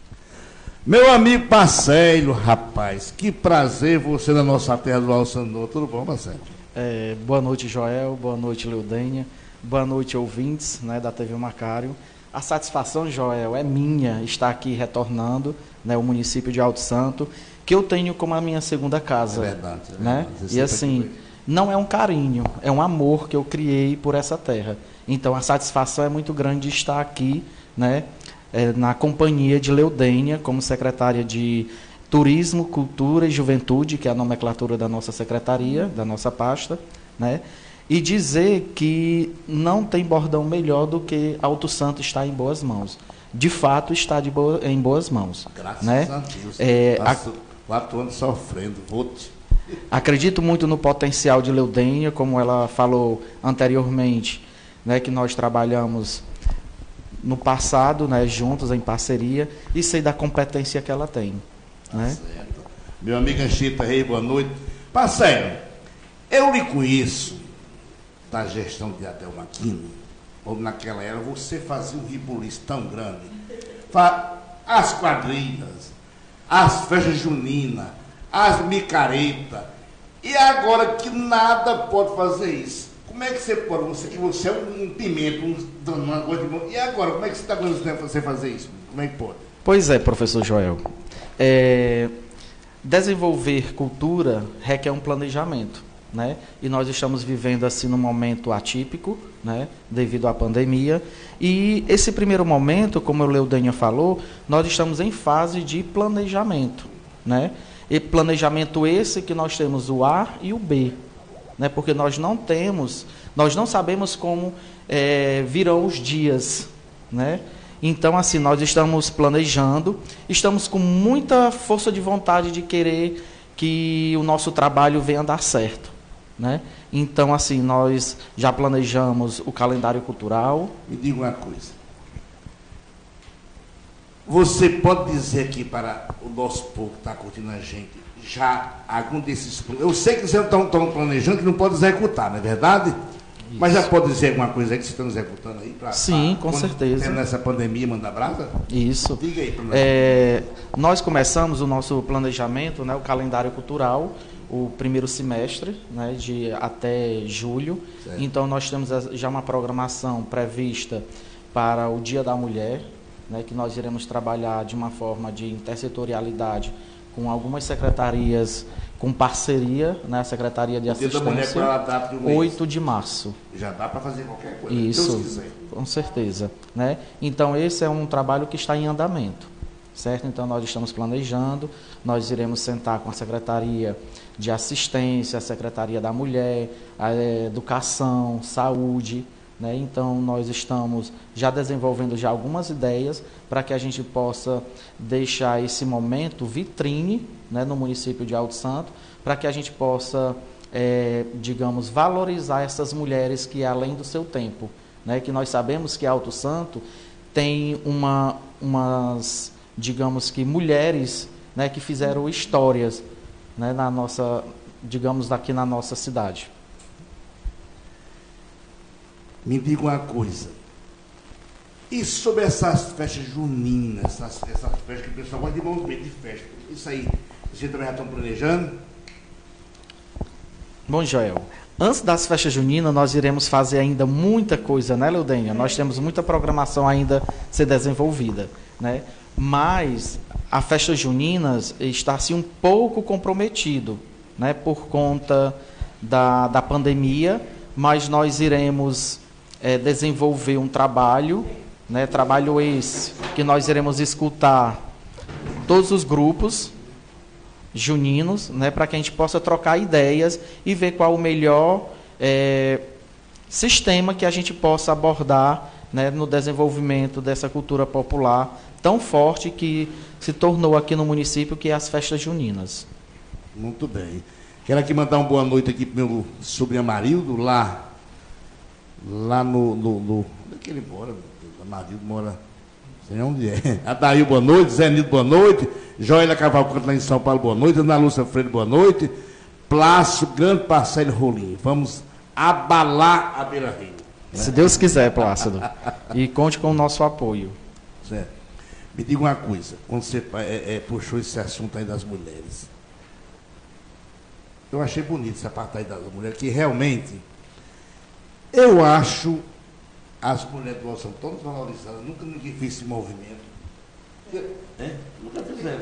Speaker 2: Meu amigo Marcelo, rapaz, que prazer você na nossa terra do Alto Santo. Tudo bom, Marcelo?
Speaker 10: Boa noite, Joel. Boa noite, Leudênia. Boa noite, ouvintes, né, da TV Macário. A satisfação, Joel, é minha estar aqui retornando, né, o município de Alto Santo, que eu tenho como a minha segunda casa.
Speaker 2: É verdade.
Speaker 10: Né? E assim, não é um carinho, é um amor que eu criei por essa terra. Então, a satisfação é muito grande de estar aqui, né, na companhia de Leudênia, como secretária de Turismo, Cultura e Juventude, que é a nomenclatura da nossa secretaria, da nossa pasta, né? E dizer que não tem bordão melhor do que Alto Santo está em boas mãos. De fato, está em boas mãos.
Speaker 2: Graças,
Speaker 10: né?
Speaker 2: a Deus. 4 anos sofrendo.
Speaker 10: Acredito muito no potencial de Leudênia, como ela falou anteriormente, né, que nós trabalhamos no passado, né, juntos, em parceria, e sei da competência que ela tem. Né?
Speaker 2: Certo. Meu amigo Anchieta Rei, boa noite. Parceiro, eu lhe conheço da gestão de Adelmo Aquino, ou naquela era, você fazia um ribuliço tão grande. As quadrilhas, as festas juninas, as micaretas, e agora que nada pode fazer isso. Como é que você pode, você é um pimento, uma coisa de bom, e agora, como é que você está conseguindo você fazer isso? Como é que pode?
Speaker 10: Pois é, professor Joel. Desenvolver cultura requer um planejamento, né? E nós estamos vivendo assim num momento atípico, né? Devido à pandemia. E esse primeiro momento, como o Leudênia falou, nós estamos em fase de planejamento, né? E planejamento esse que nós temos o A e o B, né? Porque nós não sabemos como virão os dias, né? Então, assim, nós estamos planejando, estamos com muita força de vontade de querer que o nosso trabalho venha dar certo, né? Então, assim, nós já planejamos o calendário cultural.
Speaker 2: Me diga uma coisa. Você pode dizer aqui para o nosso povo que está curtindo a gente, já algum desses... Eu sei que vocês estão planejando, que não pode executar, não é verdade? Isso. Mas já pode dizer alguma coisa aí que vocês estão executando aí?
Speaker 10: Sim, com certeza.
Speaker 2: Nessa pandemia, manda brasa?
Speaker 10: Isso.
Speaker 2: Diga aí para
Speaker 10: nós começamos o nosso planejamento, né, o calendário cultural, o primeiro semestre, né, de até julho. Certo. Então, nós temos já uma programação prevista para o Dia da Mulher, né, que nós iremos trabalhar de uma forma de intersetorialidade com algumas secretarias, com parceria, né, a Secretaria de Assistência, 8 de março.
Speaker 2: Já dá para fazer qualquer coisa,
Speaker 10: isso,
Speaker 2: Deus quiser.
Speaker 10: Com certeza, né? Então, esse é um trabalho que está em andamento, certo? Então, nós estamos planejando, nós iremos sentar com a Secretaria de Assistência, a Secretaria da Mulher, a Educação, Saúde, né? Então, nós estamos já desenvolvendo já algumas ideias para que a gente possa deixar esse momento vitrine, né, no município de Alto Santo, para que a gente possa, digamos, valorizar essas mulheres que, além do seu tempo, né, que nós sabemos que Alto Santo tem umas, digamos que, mulheres, né, que fizeram histórias, né, na nossa, digamos, aqui na nossa cidade.
Speaker 2: Me diga uma coisa. E sobre essas festas juninas, essas festas que o pessoal gosta de movimento de festa, isso aí, vocês também já estão planejando?
Speaker 10: Bom, Joel, antes das festas juninas, nós iremos fazer ainda muita coisa, né, Leudênia? Nós temos muita programação ainda a ser desenvolvida, né? Mas a festa juninas está assim um pouco comprometido, né, por conta da pandemia, mas nós iremos desenvolver um trabalho, né, trabalho esse que nós iremos escutar todos os grupos juninos, né, para que a gente possa trocar ideias e ver qual o melhor sistema que a gente possa abordar, né, no desenvolvimento dessa cultura popular tão forte que se tornou aqui no município, que é as festas juninas.
Speaker 2: Muito bem. Quero aqui mandar uma boa noite aqui para o meu sobrinho Amarildo, lá no onde é que ele mora? Amarildo mora, não sei onde é. Adail, boa noite. Zé Nildo, boa noite. Joélia Cavalcante, lá em São Paulo, boa noite. Ana Lúcia Freire, boa noite. Plácio, grande Parcelo Rolim. Vamos abalar a Beira Rio. Né?
Speaker 10: Se Deus quiser, Plácido. E conte com o nosso apoio.
Speaker 2: Certo. Me diga uma coisa, quando você puxou esse assunto aí das mulheres, eu achei bonito essa parte aí das mulheres, que realmente, eu acho, as mulheres do Alto Santo todas valorizadas, nunca ninguém fez esse movimento. Nunca fizeram.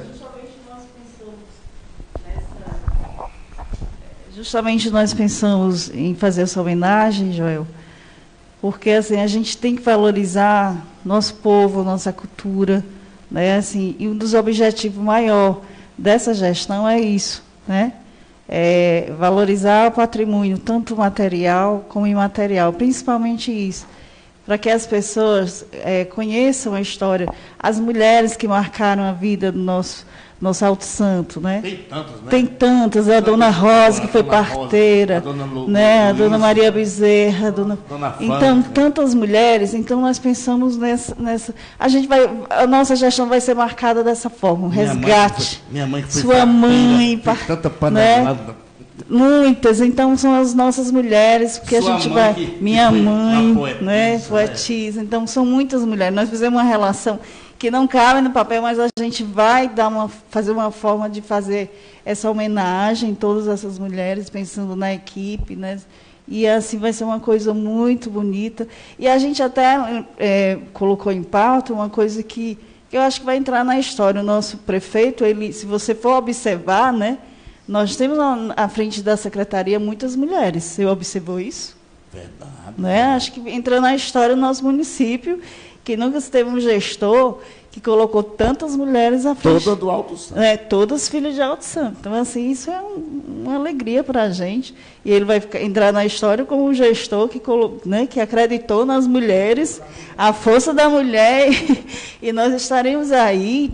Speaker 9: Justamente nós pensamos em fazer essa homenagem, Joel, porque assim, a gente tem que valorizar nosso povo, nossa cultura, né? Assim, e um dos objetivos maior dessa gestão é isso, né? Valorizar o patrimônio, tanto material como imaterial, principalmente isso, para que as pessoas conheçam a história, as mulheres que marcaram a vida do nosso Alto Santo, né?
Speaker 2: Tem tantas, né?
Speaker 9: Tem tantas, a Dona Rosa, que foi parteira, né? A Dona Maria Bezerra, então, tantas mulheres. Então, nós pensamos nessa a nossa gestão vai ser marcada dessa forma, um resgate.
Speaker 2: Minha mãe que foi
Speaker 9: sua mãe,
Speaker 2: tanta panela, né?
Speaker 9: Muitas, então são as nossas mulheres, porque
Speaker 2: Sua
Speaker 9: a gente
Speaker 2: mãe
Speaker 9: vai.
Speaker 2: que
Speaker 9: Minha
Speaker 2: foi
Speaker 9: mãe,
Speaker 2: uma poetisa,
Speaker 9: né? Poetisa. Então são muitas mulheres. Nós fizemos uma relação que não cabe no papel, mas a gente vai fazer uma forma de fazer essa homenagem a todas essas mulheres, pensando na equipe, né? E assim vai ser uma coisa muito bonita. E a gente até colocou em pauta uma coisa que eu acho que vai entrar na história. O nosso prefeito, ele, se você for observar, né, nós temos à frente da secretaria muitas mulheres. Você observou isso?
Speaker 2: Verdade.
Speaker 9: Né? Acho que entra na história do nosso município, que nunca se teve um gestor que colocou tantas mulheres à frente.
Speaker 2: Todas do Alto Santo.
Speaker 9: Todas filhas de Alto Santo. Então, assim, isso é uma alegria para a gente. E ele vai entrar na história como um gestor que acreditou nas mulheres, a força da mulher, e nós estaremos aí.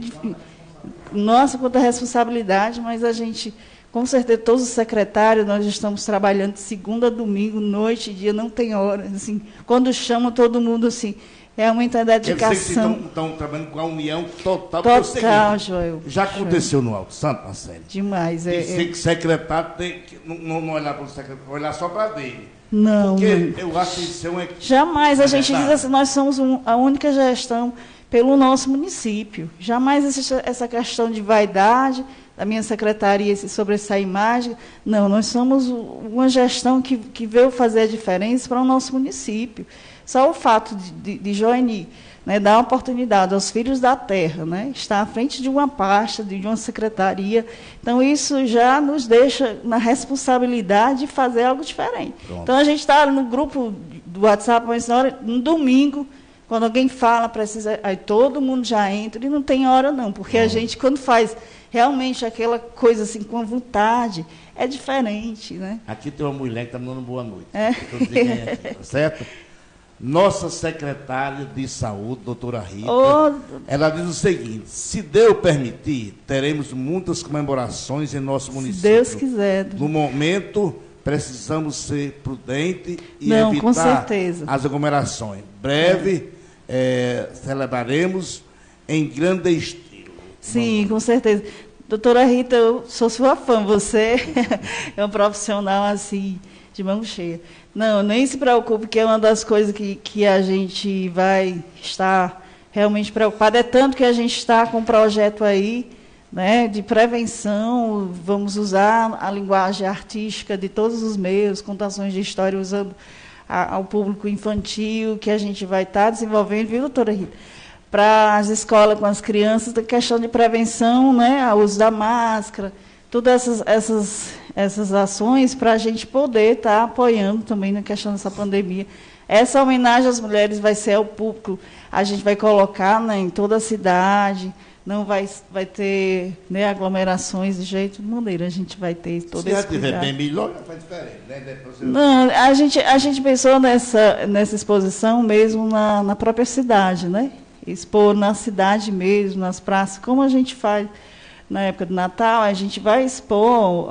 Speaker 9: Nossa, quanta responsabilidade, mas a gente, com certeza, todos os secretários, nós estamos trabalhando de segunda a domingo, noite e dia, não tem hora. Assim, quando chama todo mundo, assim, é muita dedicação.
Speaker 2: Estão trabalhando com a união total.
Speaker 9: Total, Joel.
Speaker 2: Já aconteceu no Alto Santo, Marcelo?
Speaker 9: Demais.
Speaker 2: Secretário tem que não olhar para o secretário, olhar só para dele.
Speaker 9: Não.
Speaker 2: Porque eu acho que isso é uma...
Speaker 9: Jamais. A gente diz assim, nós somos a única gestão pelo nosso município. Jamais essa questão de vaidade da minha secretaria sobre essa imagem. Não, nós somos uma gestão que veio fazer a diferença para o nosso município. Só o fato de Joeni, né, dar uma oportunidade aos filhos da terra, né, estar à frente de uma pasta, de uma secretaria, então isso já nos deixa na responsabilidade de fazer algo diferente. Pronto. Então a gente está no grupo do WhatsApp, mas na hora, no domingo, quando alguém fala, precisa, aí todo mundo já entra, e não tem hora não, porque a gente, quando faz realmente aquela coisa assim, com vontade, é diferente, né?
Speaker 2: Aqui tem uma mulher que está me dando boa noite. Aqui, tá certo? Nossa secretária de saúde, doutora Rita, ela diz o seguinte: se Deus permitir, teremos muitas comemorações em nosso município.
Speaker 9: Se Deus quiser.
Speaker 2: No momento, precisamos ser prudentes e evitar
Speaker 9: com certeza.
Speaker 2: As aglomerações. Breve, celebraremos em grande estilo.
Speaker 9: Sim, com certeza. Doutora Rita, eu sou sua fã, você é um profissional assim, de mão cheia. Não, nem se preocupe, que é uma das coisas que a gente vai estar realmente preocupado. É tanto que a gente está com um projeto aí, né, de prevenção. Vamos usar a linguagem artística de todos os meios, contações de história, usando ao público infantil, que a gente vai estar desenvolvendo, viu, doutora Rita? Para as escolas com as crianças, da questão de prevenção, né, ao uso da máscara, todas essas ações para a gente poder estar apoiando também na questão dessa pandemia. Essa homenagem às mulheres vai ser ao público, a gente vai colocar, né, em toda a cidade, não vai ter, né, aglomerações de jeito de maneira, a gente vai ter todo esse cuidado. Se já estiver bem melhor, já faz diferente, né? Não, a gente pensou nessa exposição mesmo na própria cidade, né? Expor na cidade mesmo, nas praças, como a gente faz na época do Natal. A gente vai expor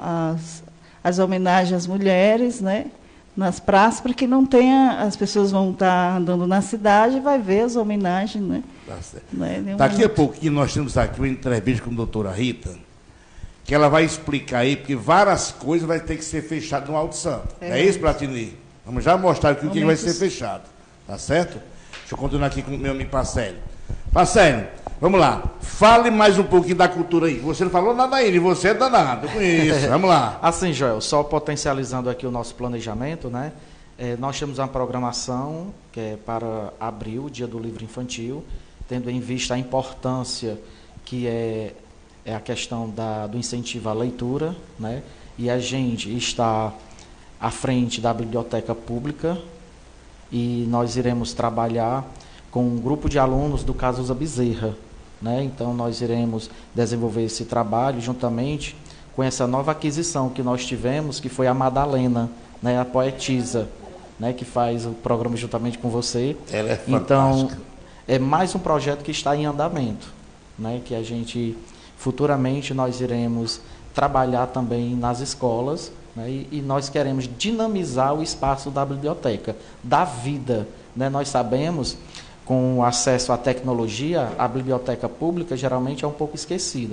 Speaker 9: as homenagens às mulheres, né, nas praças, para que não tenha, as pessoas vão estar andando na cidade e vai ver as homenagens, né?
Speaker 2: Tá certo. Né, daqui a pouquinho nós temos aqui uma entrevista com a doutora Rita, que ela vai explicar aí, porque várias coisas vai ter que ser fechado no Alto Santo. É isso, Platini? Vamos já mostrar aqui o que vai ser fechado. Tá certo? Deixa eu continuar aqui com o meu amigo Parcelo. Parcelo, vamos lá. Fale mais um pouquinho da cultura aí. Você não falou nada ainda, e você é danado. Eu conheço. Vamos lá.
Speaker 10: Assim, Joel, só potencializando aqui o nosso planejamento, né? Nós temos uma programação que é para abril, Dia do Livro Infantil, tendo em vista a importância que é a questão do incentivo à leitura, né? E a gente está à frente da biblioteca pública e nós iremos trabalhar com um grupo de alunos do Cazuza Bezerra, né? Então nós iremos desenvolver esse trabalho juntamente com essa nova aquisição que nós tivemos, que foi a Madalena, né? A poetisa, né? Que faz o programa juntamente com você.
Speaker 2: Ela é fantástica.
Speaker 10: Então é mais um projeto que está em andamento, né? Que a gente futuramente nós iremos trabalhar também nas escolas, né? E nós queremos dinamizar o espaço da biblioteca, da vida, né? Nós sabemos, com o acesso à tecnologia, a biblioteca pública geralmente é um pouco esquecida.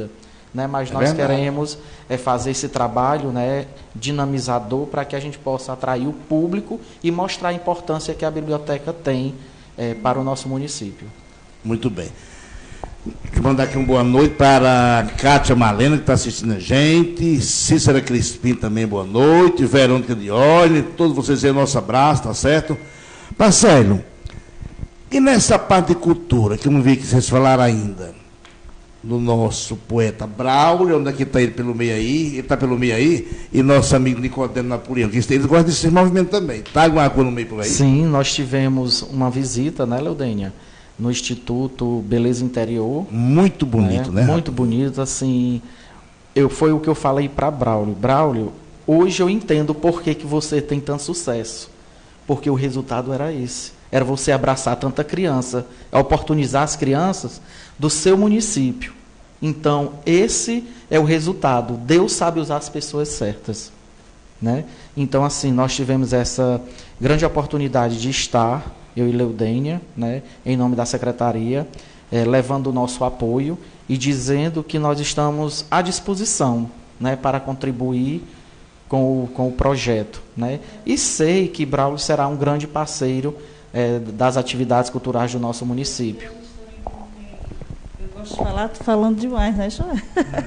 Speaker 10: né? Mas nós queremos fazer esse trabalho, né, dinamizador, para que a gente possa atrair o público e mostrar a importância que a biblioteca tem para o nosso município.
Speaker 2: Muito bem. Vou mandar aqui uma boa noite para a Cátia Malena, que está assistindo a gente, Cícera Crispim também, boa noite, Verônica Dione, todos vocês aí, nosso abraço, tá certo? Marcelo, e nessa parte de cultura, que eu não vi que vocês falaram ainda, do nosso poeta Braulio, onde é que está ele pelo meio aí, ele está pelo meio aí, e nosso amigo Nicodemo Napoleão, que eles gostam desse movimento também, está alguma coisa no meio por aí?
Speaker 10: Sim, nós tivemos uma visita, né, Leudênia, no Instituto Beleza Interior.
Speaker 2: Muito bonito, né?
Speaker 10: Muito bonito, assim, foi o que eu falei para Braulio. Braulio, hoje eu entendo por que você tem tanto sucesso, porque o resultado era esse, era você abraçar tanta criança, oportunizar as crianças do seu município. Então, esse é o resultado. Deus sabe usar as pessoas certas, né? Então, assim, nós tivemos essa grande oportunidade de estar, eu e Leudênia, né, em nome da secretaria, levando o nosso apoio e dizendo que nós estamos à disposição, né, para contribuir com o projeto, né? E sei que Braulio será um grande parceiro das atividades culturais do nosso município.
Speaker 9: Eu gosto de falar, estou falando demais, né, Joel?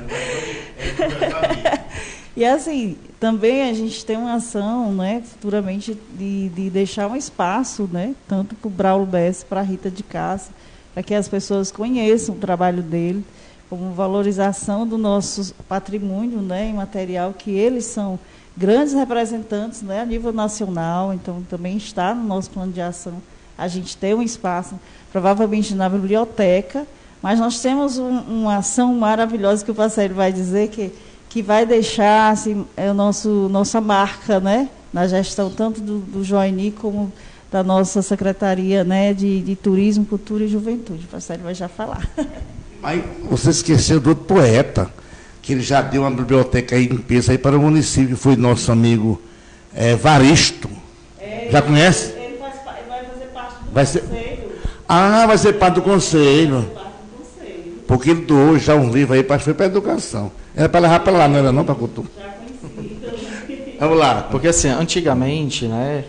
Speaker 9: E assim, também a gente tem uma ação, né, futuramente, de deixar um espaço, né, tanto para o Braulio Bessa, para a Rita de Cássia, para que as pessoas conheçam o trabalho dele, como valorização do nosso patrimônio, né, imaterial, que eles são grandes representantes, né, a nível nacional. Então também está no nosso plano de ação a gente ter um espaço, provavelmente na biblioteca, mas nós temos uma ação maravilhosa que o parceiro vai dizer que vai deixar assim, nossa marca, né, na gestão tanto do Joini como da nossa Secretaria, né, de Turismo, Cultura e Juventude. O parceiro vai já falar.
Speaker 2: Mas você esqueceu do outro poeta, que ele já deu uma biblioteca aí em peso aí para o município, foi nosso amigo Varisto. Já conhece?
Speaker 9: Ele vai fazer parte do
Speaker 2: conselho. Ah, vai ser parte do conselho. Porque ele doou já um livro aí, foi para a educação. Era para levar para lá, não era não para a cultura. Já conheci. Vamos lá.
Speaker 10: Porque assim, antigamente, né,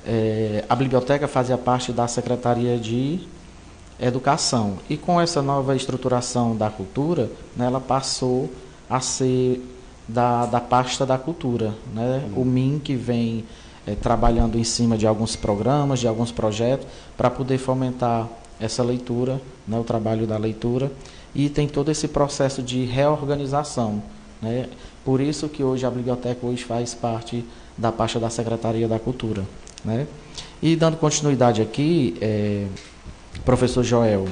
Speaker 10: a biblioteca fazia parte da Secretaria de Educação. E com essa nova estruturação da cultura, né, ela passou a ser da pasta da cultura, né? O MIM que vem trabalhando em cima de alguns programas, de alguns projetos, para poder fomentar essa leitura, né, o trabalho da leitura, e tem todo esse processo de reorganização, né? Por isso que hoje a biblioteca faz parte da pasta da Secretaria da Cultura, né? E dando continuidade aqui, professor Joel,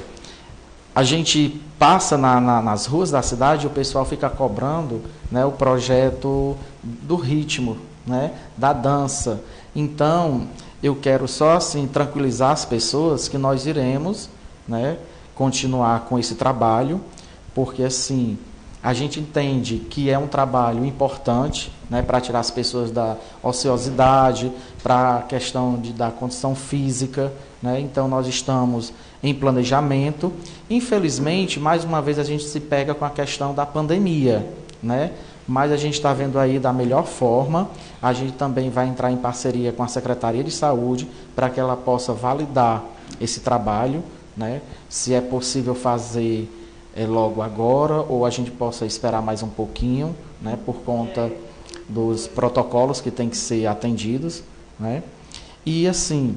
Speaker 10: a gente passa nas ruas da cidade e o pessoal fica cobrando, né, o projeto do ritmo, né, da dança. Então, eu quero só assim tranquilizar as pessoas que nós iremos, né, continuar com esse trabalho, porque assim a gente entende que é um trabalho importante, né, para tirar as pessoas da ociosidade, para a questão da condição física, né? Então nós estamos em planejamento. Infelizmente, mais uma vez a gente se pega com a questão da pandemia, né? Mas a gente está vendo aí da melhor forma. A gente também vai entrar em parceria com a Secretaria de Saúde para que ela possa validar esse trabalho, né? Se é possível fazer logo agora ou a gente possa esperar mais um pouquinho, né? Por conta dos protocolos que têm que ser atendidos, né? E assim,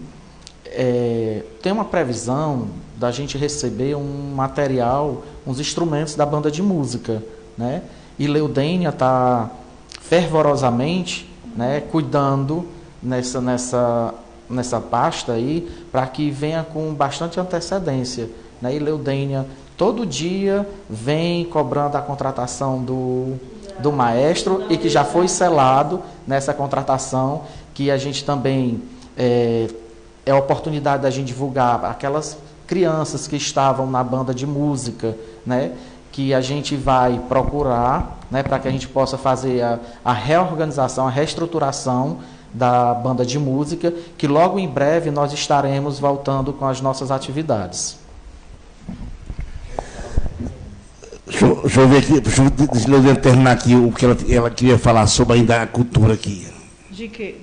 Speaker 10: tem uma previsão da gente receber um material, uns instrumentos da banda de música, né? E Leudênia está fervorosamente, né, cuidando nessa pasta aí, para que venha com bastante antecedência, né? E Leudênia todo dia vem cobrando a contratação do maestro, e que já foi selado nessa contratação, que a gente também é a oportunidade da gente divulgar aquelas crianças que estavam na banda de música, né, que a gente vai procurar, né, para que a gente possa fazer a reorganização, a reestruturação da banda de música, que logo em breve nós estaremos voltando com as nossas atividades.
Speaker 2: Deixa eu ver aqui, deixa eu terminar aqui o que ela queria falar sobre ainda a cultura aqui.
Speaker 9: De quê?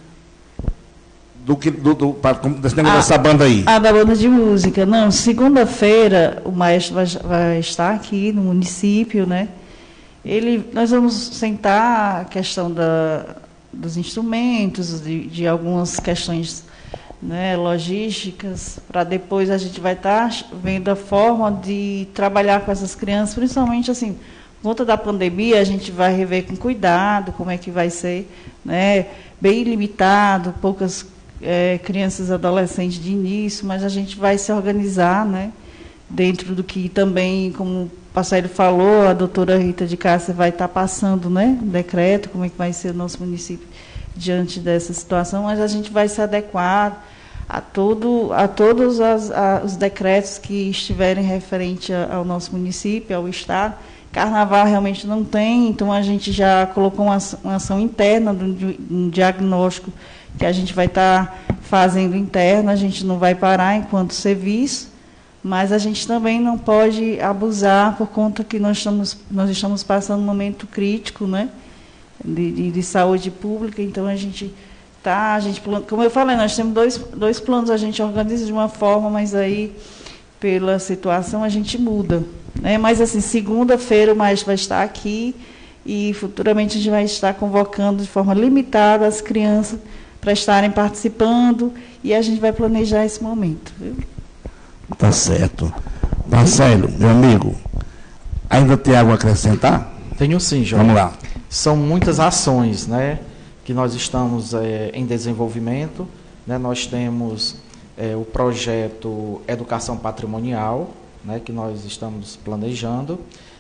Speaker 2: Desse negócio dessa banda aí.
Speaker 9: Da banda de música. Não, segunda-feira o maestro vai estar aqui no município, né? Nós vamos sentar a questão dos instrumentos, de algumas questões, né, logísticas, para depois a gente vai estar vendo a forma de trabalhar com essas crianças, principalmente assim, por conta da pandemia, a gente vai rever com cuidado como é que vai ser, né, bem limitado, poucas crianças e adolescentes de início, mas a gente vai se organizar, né, dentro do que também, como o pastor falou, a doutora Rita de Cássia vai estar passando, né, um decreto, como é que vai ser o nosso município diante dessa situação, mas a gente vai se adequar a todos os decretos que estiverem referentes ao nosso município, ao Estado. Carnaval realmente não tem, então a gente já colocou uma ação interna, um diagnóstico que a gente vai estar fazendo interno, a gente não vai parar enquanto serviço, mas a gente também não pode abusar por conta que nós estamos passando um momento crítico, né, de saúde pública, então a gente, como eu falei, nós temos dois planos, a gente organiza de uma forma, mas aí, pela situação, a gente muda, né? Mas, assim, segunda-feira o maestro vai estar aqui e, futuramente, a gente vai estar convocando de forma limitada as crianças para estarem participando e a gente vai planejar esse momento, viu?
Speaker 2: Tá certo. Marcelo, meu amigo, ainda tem algo a acrescentar?
Speaker 10: Tenho sim, João.
Speaker 2: Vamos lá.
Speaker 10: São muitas ações, né, que nós estamos em desenvolvimento, né? Nós temos o projeto Educação Patrimonial, né, que nós estamos planejando,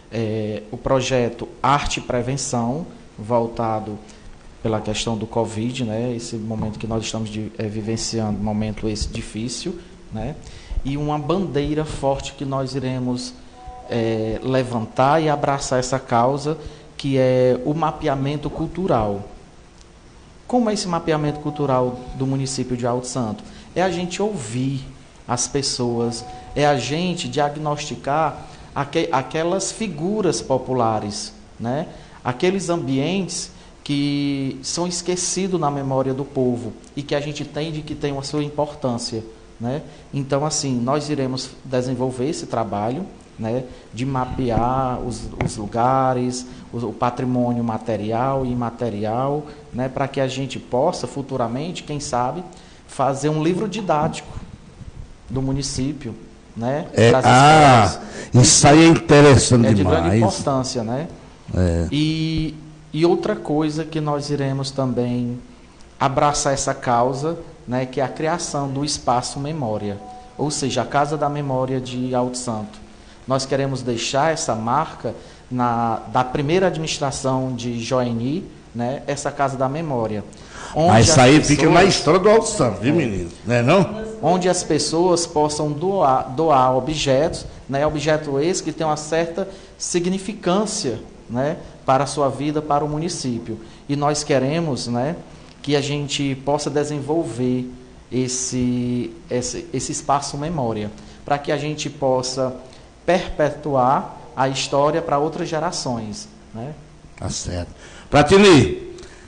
Speaker 10: o projeto Arte e Prevenção, voltado pela questão do Covid, né, esse momento que nós estamos vivenciando, momento esse difícil, né, e uma bandeira forte que nós iremos levantar e abraçar essa causa, que é o mapeamento cultural. Como é esse mapeamento cultural do município de Alto Santo? É a gente ouvir as pessoas, é a gente diagnosticar aquelas figuras populares, né? Aqueles ambientes que são esquecidos na memória do povo e que a gente entende que tem a sua importância, né? Então, assim, nós iremos desenvolver esse trabalho, né, de mapear os lugares, o patrimônio material e imaterial, né, para que a gente possa futuramente, quem sabe, fazer um livro didático do município, né?
Speaker 2: Isso aí é interessante demais.
Speaker 10: É de grande importância, né? E outra coisa que nós iremos também abraçar essa causa, né, que é a criação do espaço memória, ou seja, a Casa da Memória de Alto Santo. Nós queremos deixar essa marca da primeira administração de Joeni, né, essa Casa da Memória.
Speaker 2: Mas isso aí fica na história do Alto Santo, viu, menino? Não é não?
Speaker 10: Onde as pessoas possam doar objetos, né, objeto esse que tem uma certa significância, né, para a sua vida, para o município. E nós queremos, né, que a gente possa desenvolver esse espaço memória, para que a gente possa perpetuar a história para outras gerações, né?
Speaker 2: Tá certo. Pratini,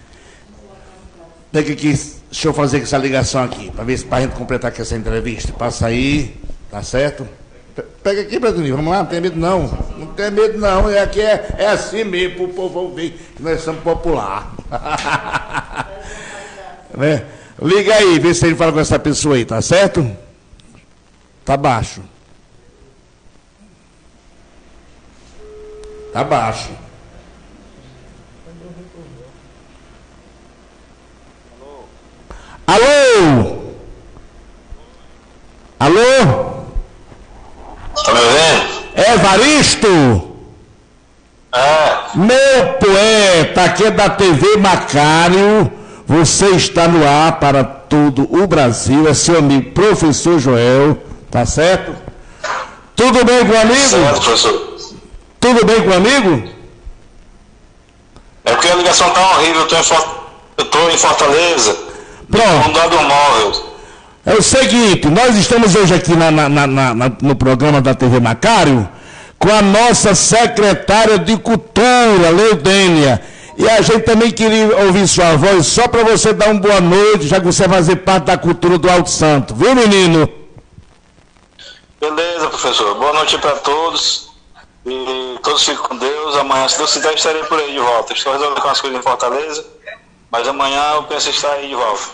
Speaker 2: pega aqui, deixa eu fazer essa ligação aqui, para ver se para a gente completar aqui essa entrevista. Passa aí, tá certo? Pega aqui, Pratini, vamos lá, não tem medo não. Não tem medo não, aqui é assim mesmo, para o povo ouvir que nós somos popular. Né? Liga aí, vê se ele fala com essa pessoa aí, tá certo? Tá baixo. Tá baixo. Alô? Alô?
Speaker 11: Tá me ouvindo?
Speaker 2: Evaristo? Meu poeta, aqui é da TV Macário. Você está no ar para todo o Brasil. É seu amigo, professor Joel. Tá certo? Tudo bem com o amigo?
Speaker 11: Certo, professor.
Speaker 2: Tudo bem com o amigo?
Speaker 11: É porque a ligação tá horrível, eu tô em Fortaleza.
Speaker 2: Pronto.
Speaker 11: Mudando o móvel.
Speaker 2: É o seguinte, nós estamos hoje aqui no programa da TV Macário com a nossa secretária de Cultura, Leudênia. E a gente também queria ouvir sua voz, só para você dar uma boa noite, já que você vai fazer parte da cultura do Alto Santo. Viu, menino?
Speaker 11: Beleza, professor. Boa noite para todos. E todos fiquem com Deus. Amanhã, se Deus quiser, estarei por aí de volta. Estou resolvendo umas coisas em Fortaleza, mas amanhã eu penso em estar aí de volta.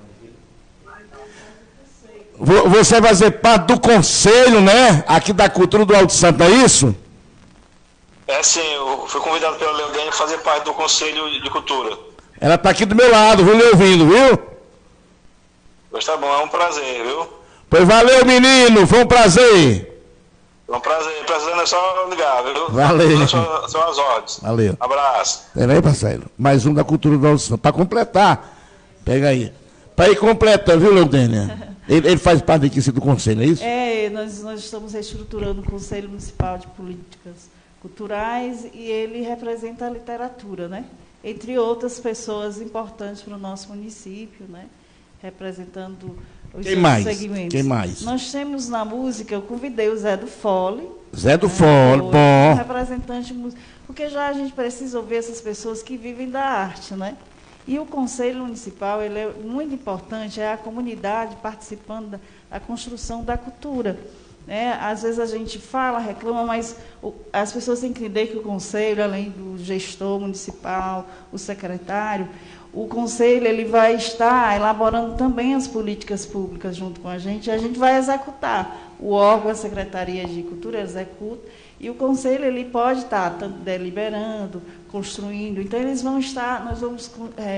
Speaker 2: Você vai fazer parte do conselho, né? Aqui da cultura do Alto Santo, é isso?
Speaker 11: É sim, eu fui convidado pela Leudênia a fazer parte do conselho de cultura.
Speaker 2: Ela está aqui do meu lado, viu, lhe ouvindo, viu?
Speaker 11: Pois tá bom, é um prazer, viu?
Speaker 2: Pois valeu, menino, foi um prazer.
Speaker 11: Foi um prazer, prazer não é só ligar, viu?
Speaker 2: Valeu.
Speaker 11: São as ordens.
Speaker 2: Valeu.
Speaker 11: Abraço.
Speaker 2: Peraí, parceiro, mais um da cultura do Alto Santo, para completar. Pega aí. Para ir completando, viu, Leudênia? Ele faz parte aqui do conselho, é isso?
Speaker 9: Nós estamos reestruturando o Conselho Municipal de Políticas Culturais e ele representa a literatura, né? Entre outras pessoas importantes para o nosso município, né? Representando os segmentos.
Speaker 2: Quem mais?
Speaker 9: Nós temos na música, eu convidei o Zé do Fole.
Speaker 2: Zé do Fole, bom.
Speaker 9: Representante músico, porque já a gente precisa ouvir essas pessoas que vivem da arte, né? E o Conselho Municipal, ele é muito importante, é a comunidade participando da construção da cultura. Às vezes a gente fala, reclama, mas as pessoas têm que entender que o Conselho, além do gestor municipal, o secretário, o Conselho ele vai estar elaborando também as políticas públicas junto com a gente, e a gente vai executar. O órgão, a Secretaria de Cultura, executa, e o Conselho ele pode estar tanto deliberando, construindo. Então, nós vamos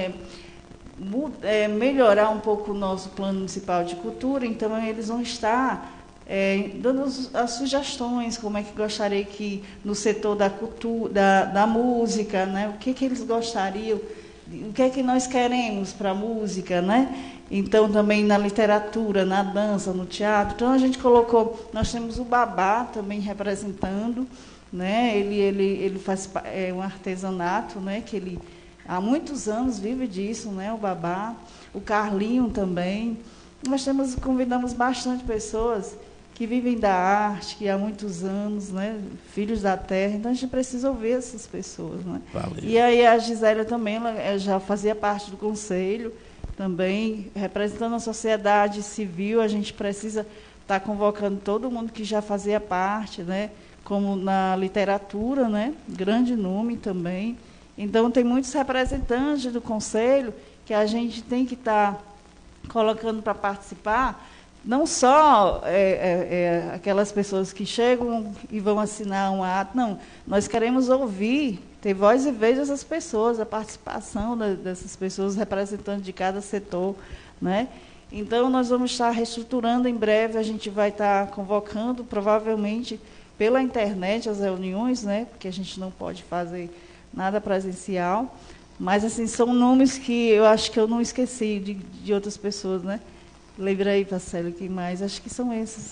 Speaker 9: melhorar um pouco o nosso plano municipal de cultura, então eles vão estar dando as sugestões, como é que gostaria que no setor da cultura, da música, né, o que eles gostariam, o que é que nós queremos para a música, né? Então, também na literatura, na dança, no teatro. Então, a gente colocou, nós temos o Babá também representando, né? Ele faz um artesanato, né? Que ele há muitos anos vive disso, né? O Babá, o Carlinho também. Nós convidamos bastante pessoas que vivem da arte, que há muitos anos, né? Filhos da terra. Então, a gente precisa ouvir essas pessoas, né?
Speaker 2: Valeu.
Speaker 9: E aí a Gisélia também, ela já fazia parte do conselho, também representando a sociedade civil. A gente precisa estar convocando todo mundo que já fazia parte, né? Como na literatura, né? Grande nome também. Então, tem muitos representantes do conselho que a gente tem que estar colocando para participar, não só aquelas pessoas que chegam e vão assinar um ato, não. Nós queremos ouvir, ter voz e vez dessas pessoas, a participação dessas pessoas, representantes de cada setor, né? Então, nós vamos estar reestruturando em breve, a gente vai estar convocando, provavelmente, pela internet, as reuniões, né? Porque a gente não pode fazer nada presencial, mas, assim, são nomes que eu acho que eu não esqueci de outras pessoas, né? Lembra aí, Marcelo, quem mais? Acho que são esses.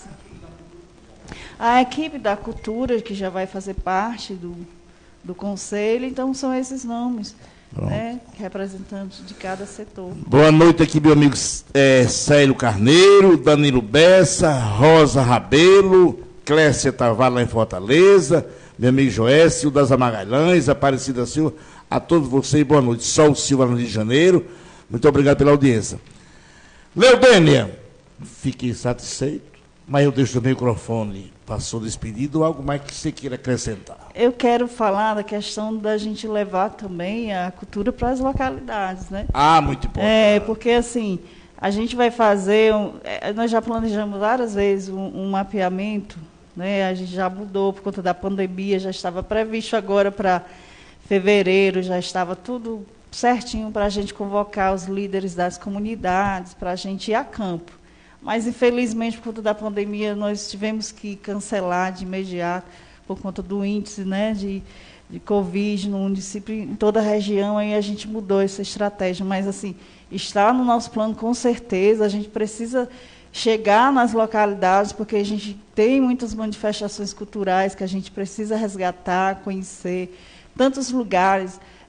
Speaker 9: A equipe da cultura, que já vai fazer parte do conselho, então são esses nomes, né, representantes de cada setor.
Speaker 2: Boa noite aqui, meu amigo Célio Carneiro, Danilo Bessa, Rosa Rabelo, Clécia Tavares lá em Fortaleza, meu amigo Joécio, das Magalhães, Aparecida Silva, a todos vocês, boa noite. Sol Silva, no Rio de Janeiro, muito obrigado pela audiência. Leudênia, fiquei satisfeito, mas eu deixo o microfone, passou despedido, ou algo mais que você queira acrescentar?
Speaker 9: Eu quero falar da questão da gente levar também a cultura para as localidades, né?
Speaker 2: Ah, muito importante.
Speaker 9: Porque, assim, a gente vai fazer, nós já planejamos várias vezes um mapeamento, né? A gente já mudou por conta da pandemia, já estava previsto agora para fevereiro, já estava tudo certinho para a gente convocar os líderes das comunidades, para a gente ir a campo. Mas, infelizmente, por conta da pandemia, nós tivemos que cancelar de imediato, por conta do índice, né, de Covid no município, em toda a região, aí a gente mudou essa estratégia. Mas, assim, está no nosso plano, com certeza. A gente precisa chegar nas localidades, porque a gente tem muitas manifestações culturais que a gente precisa resgatar, conhecer, tantos lugares.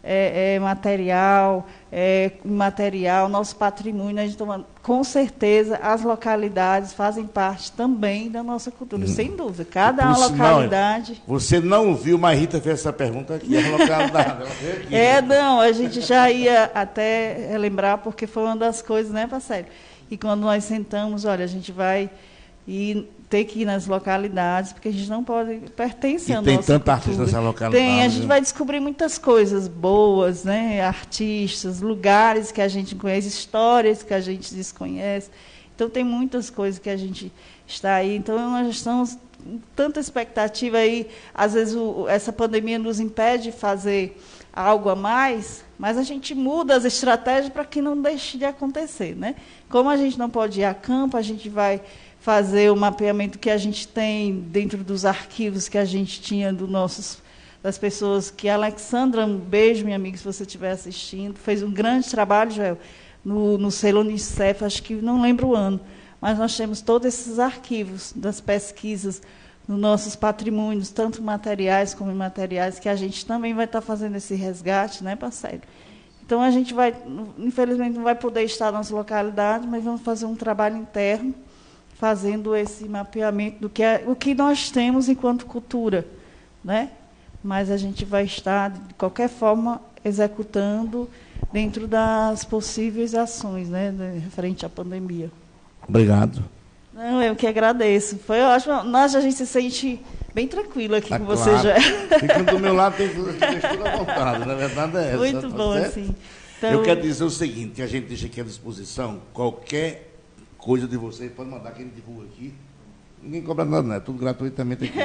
Speaker 9: material, imaterial, nosso patrimônio, a gente toma, com certeza as localidades fazem parte também da nossa cultura, sem dúvida. Cada localidade...
Speaker 2: Você não viu, mas Rita fez essa pergunta aqui, a localidade.
Speaker 9: Não, a gente já ia até relembrar, porque foi uma das coisas, né, parceiro? E quando nós sentamos, olha, a gente vai ter que ir nas localidades, porque a gente não pode pertencer à nossa cultura. Tem tanta artista nessa localidade. A gente vai descobrir muitas coisas boas, né? Artistas, lugares que a gente conhece, histórias que a gente desconhece. Então, tem muitas coisas que a gente está aí. Então, nós estamos com tanta expectativa aí. Às vezes, essa pandemia nos impede de fazer algo a mais, mas a gente muda as estratégias para que não deixe de acontecer, né? Como a gente não pode ir a campo, a gente vai fazer o mapeamento que a gente tem dentro dos arquivos que a gente tinha das pessoas que a Alexandra, um beijo, minha amiga, se você estiver assistindo, fez um grande trabalho, Joel, no selo Unicef, acho que não lembro o ano, mas nós temos todos esses arquivos das pesquisas nos nossos patrimônios, tanto materiais como imateriais, que a gente também vai estar fazendo esse resgate, né, parceiro? Então, a gente vai, infelizmente, não vai poder estar nas localidades, mas vamos fazer um trabalho interno, fazendo esse mapeamento do que o que nós temos enquanto cultura, né? Mas a gente vai estar, de qualquer forma, executando dentro das possíveis ações, né, referente à pandemia.
Speaker 2: Obrigado.
Speaker 9: Não, eu que agradeço. Foi ótimo. Nossa, a gente se sente bem tranquilo aqui com você,
Speaker 2: claro.
Speaker 9: já.
Speaker 2: Fica do meu lado, tem tudo à vontade, na verdade é essa.
Speaker 9: Muito bom, certo? Assim. Então,
Speaker 2: eu quero dizer o seguinte, que a gente deixa aqui à disposição, qualquer coisa de vocês, pode mandar que a gente divulga aqui. Ninguém cobra nada, não, é tudo gratuitamente aqui.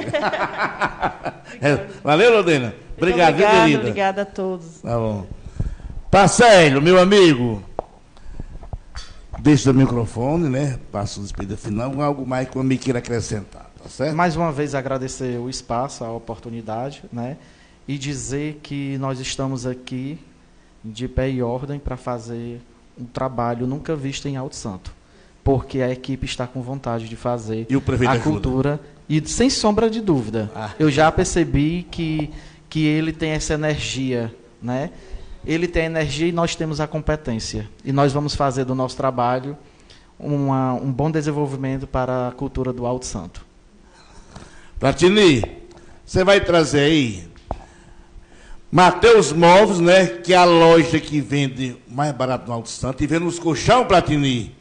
Speaker 2: Valeu, Lodena. Obrigado, querida.
Speaker 9: Obrigada a todos.
Speaker 2: Tá bom. Parcelo, meu amigo, deixa o microfone, né? Passo o despedida final, algo mais que eu me queira acrescentar, tá certo?
Speaker 10: Mais uma vez agradecer o espaço, a oportunidade, né? E dizer que nós estamos aqui de pé e ordem para fazer um trabalho nunca visto em Alto Santo, porque a equipe está com vontade de fazer a cultura e sem sombra de dúvida. Eu já percebi que ele tem essa energia, né? Ele tem a energia e nós temos a competência. E nós vamos fazer do nosso trabalho um bom desenvolvimento para a cultura do Alto Santo.
Speaker 2: Platini, você vai trazer aí Mateus Móveis, né? Que é a loja que vende mais barato no Alto Santo. E vende os colchão, Platini.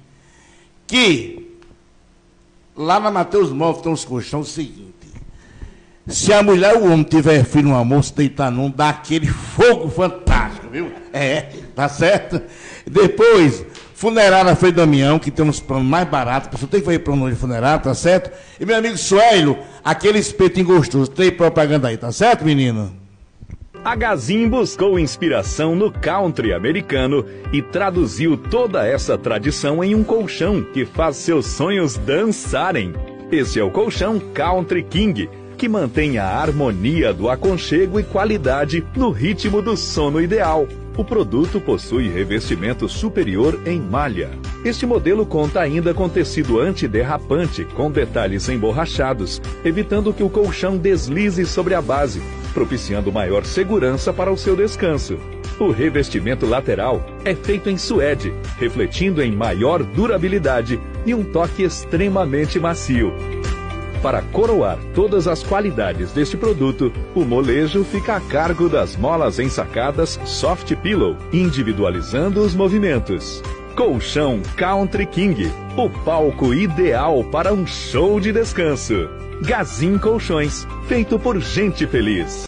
Speaker 2: Que lá na Mateus Móveis tem uns colchão seguinte. Se a mulher ou o homem tiver filho no almoço, deitar num, dá aquele fogo fantástico, viu? Tá certo? Depois, funerária Frei Damião, que tem uns planos mais baratos, a pessoa tem que fazer plano de funerária, tá certo? E meu amigo Suélio, aquele espetinho gostoso, tem propaganda aí, tá certo, menino?
Speaker 12: A Gazin buscou inspiração no country americano e traduziu toda essa tradição em um colchão que faz seus sonhos dançarem. Esse é o colchão Country King, que mantém a harmonia do aconchego e qualidade no ritmo do sono ideal. O produto possui revestimento superior em malha. Este modelo conta ainda com tecido antiderrapante, com detalhes emborrachados, evitando que o colchão deslize sobre a base, propiciando maior segurança para o seu descanso. O revestimento lateral é feito em suede, refletindo em maior durabilidade e um toque extremamente macio. Para coroar todas as qualidades deste produto, o molejo fica a cargo das molas ensacadas Soft Pillow, individualizando os movimentos. Colchão Country King, o palco ideal para um show de descanso. Gazin Colchões, feito por gente feliz.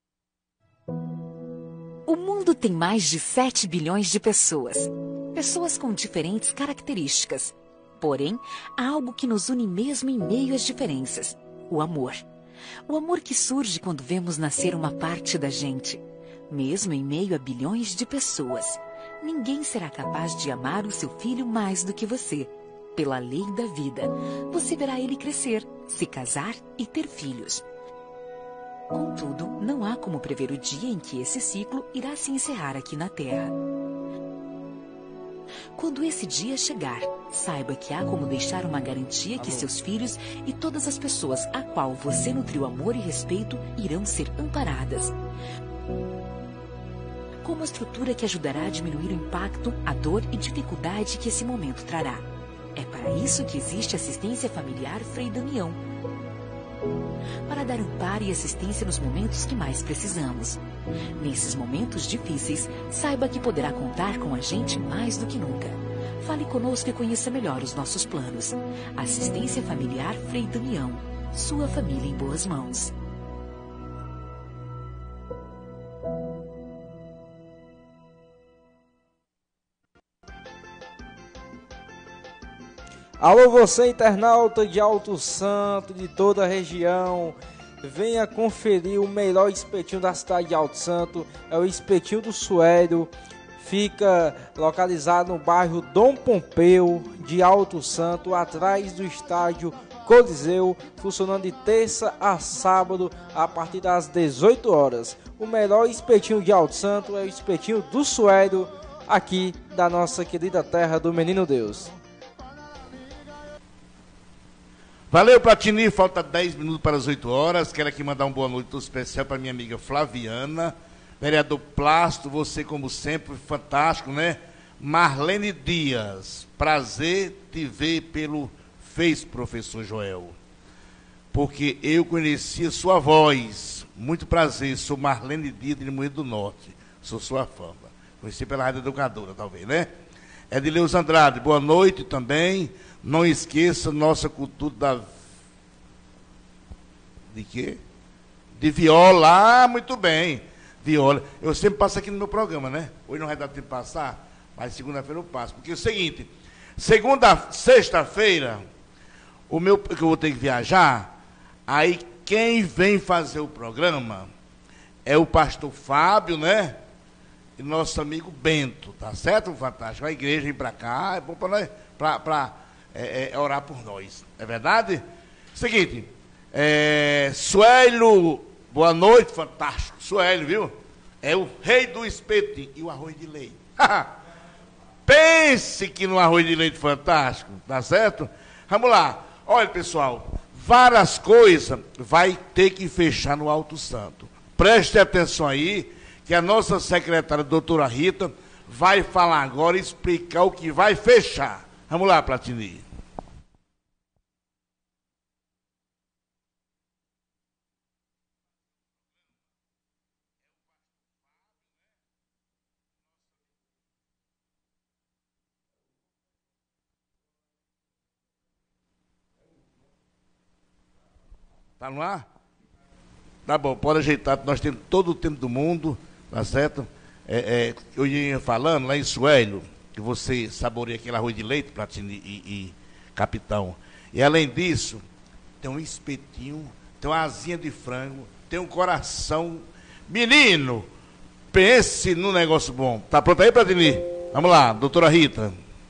Speaker 13: O mundo tem mais de 7 bilhões de pessoas. Pessoas com diferentes características. Porém, há algo que nos une mesmo em meio às diferenças: o amor. O amor que surge quando vemos nascer uma parte da gente. Mesmo em meio a bilhões de pessoas, ninguém será capaz de amar o seu filho mais do que você. Pela lei da vida, você verá ele crescer, se casar e ter filhos. Contudo, não há como prever o dia em que esse ciclo irá se encerrar aqui na Terra. Quando esse dia chegar, saiba que há como deixar uma garantia que seus filhos e todas as pessoas a qual você nutriu amor e respeito irão ser amparadas. com uma estrutura que ajudará a diminuir o impacto, a dor e dificuldade que esse momento trará. É para isso que existe Assistência Familiar Frei Damião, para dar amparo e assistência nos momentos que mais precisamos. Nesses momentos difíceis, saiba que poderá contar com a gente mais do que nunca. Fale conosco e conheça melhor os nossos planos. Assistência Familiar Frei Damião. Sua família em boas mãos.
Speaker 14: Alô, você internauta de Alto Santo, de toda a região, venha conferir o melhor espetinho da cidade de Alto Santo, é o Espetinho do Suério, fica localizado no bairro Dom Pompeu de Alto Santo, atrás do estádio Coliseu, funcionando de terça a sábado, a partir das 18 horas. O melhor espetinho de Alto Santo é o Espetinho do Suério, aqui da nossa querida terra do Menino Deus.
Speaker 2: Valeu, Platini, falta 10 minutos para as 8 horas. Quero aqui mandar uma boa noite especial para minha amiga Flaviana. Vereador Plácido, você como sempre, fantástico, né? Marlene Dias, prazer te ver pelo Face, professor Joel. Porque eu conhecia sua voz. Muito prazer, sou Marlene Dias de Limoeiro do Norte. Sou sua fã. Conheci pela Rádio Educadora, talvez, né? Edileus Andrade, boa noite também. Não esqueça nossa cultura da... De quê? De viola. Ah, muito bem. Viola. Eu sempre passo aqui no meu programa, né? Hoje não vai dar tempo de passar, mas segunda-feira eu passo. Porque é o seguinte, sexta-feira, que eu vou ter que viajar, aí quem vem fazer o programa é o pastor Fábio, né? E nosso amigo Bento, tá certo? Fantástico. A igreja vem para cá, é bom para nós, para orar por nós. É verdade? Seguinte, Suélio, boa noite, fantástico. Suélio, viu? É o rei do espetinho e o arroz de leite. Pense que no arroz de leite fantástico, tá certo? Vamos lá. Olha, pessoal, várias coisas vai ter que fechar no Alto Santo. Preste atenção aí, que a nossa secretária, doutora Rita, vai falar agora e explicar o que vai fechar. Vamos lá, Platini. Tá no ar? Tá bom, pode ajeitar, nós temos todo o tempo do mundo, tá certo? Eu ia falando lá em Suélio, que você saboreia aquele arroz de leite, Platini e Capitão. E além disso, tem um espetinho, tem uma asinha de frango, tem um coração. Menino, pense num negócio bom. Tá pronto aí, Platini? Vamos lá, doutora Rita.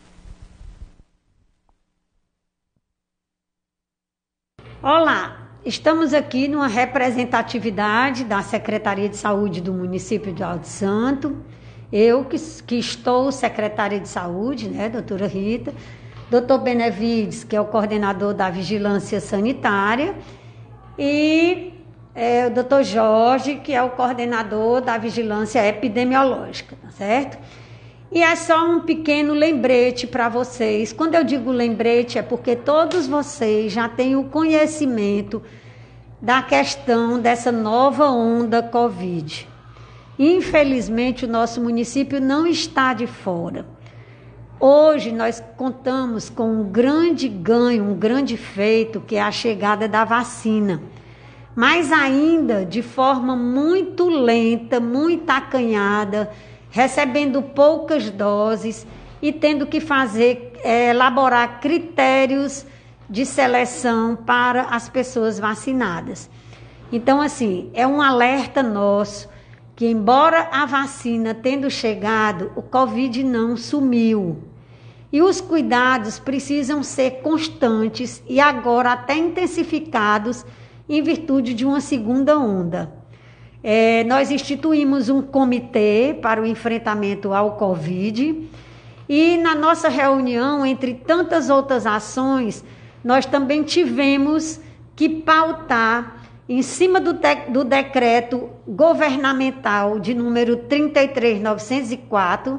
Speaker 15: Olá. Estamos aqui numa representatividade da Secretaria de Saúde do município de Alto Santo. Eu que estou secretária de Saúde, né, doutora Rita, doutor Benevides, que é o coordenador da Vigilância Sanitária, e o doutor Jorge, que é o coordenador da Vigilância Epidemiológica, tá certo? E é só um pequeno lembrete para vocês. Quando eu digo lembrete, é porque todos vocês já têm o conhecimento da questão dessa nova onda Covid. Infelizmente, o nosso município não está de fora. Hoje, nós contamos com um grande ganho, um grande feito, que é a chegada da vacina. Mas ainda de forma muito lenta, muito acanhada, recebendo poucas doses e tendo que elaborar critérios de seleção para as pessoas vacinadas. Então, assim, é um alerta nosso que, embora a vacina tendo chegado, o Covid não sumiu. E os cuidados precisam ser constantes e agora até intensificados em virtude de uma segunda onda. Nós instituímos um comitê para o enfrentamento ao Covid e na nossa reunião, entre tantas outras ações, nós também tivemos que pautar em cima do decreto governamental de número 33.904,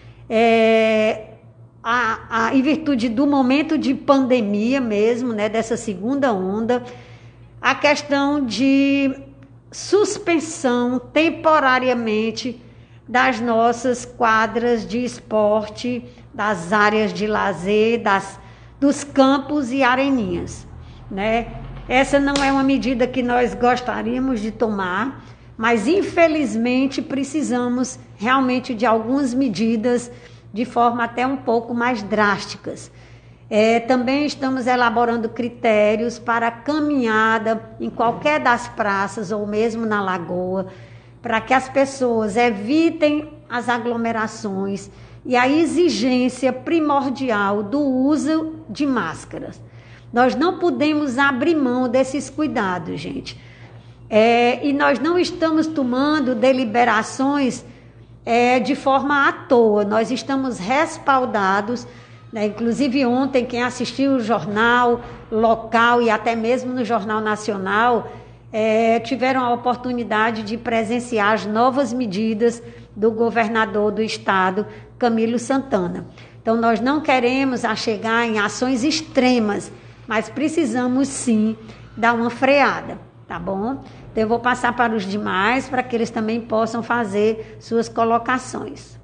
Speaker 15: em virtude do momento de pandemia mesmo, né, dessa segunda onda, a questão de suspensão temporariamente das nossas quadras de esporte, das áreas de lazer, dos campos e areninhas, né? Essa não é uma medida que nós gostaríamos de tomar, mas infelizmente precisamos realmente de algumas medidas de forma até um pouco mais drásticas. Também estamos elaborando critérios para caminhada em qualquer das praças ou mesmo na lagoa, para que as pessoas evitem as aglomerações e a exigência primordial do uso de máscaras. Nós não podemos abrir mão desses cuidados, gente. E nós não estamos tomando deliberações de forma à toa. Nós estamos respaldados, né? Inclusive ontem, quem assistiu o jornal local e até mesmo no Jornal Nacional, tiveram a oportunidade de presenciar as novas medidas do governador do estado, Camilo Santana. Então, nós não queremos chegar em ações extremas, mas precisamos sim dar uma freada, tá bom? Então, eu vou passar para os demais, para que eles também possam fazer suas colocações.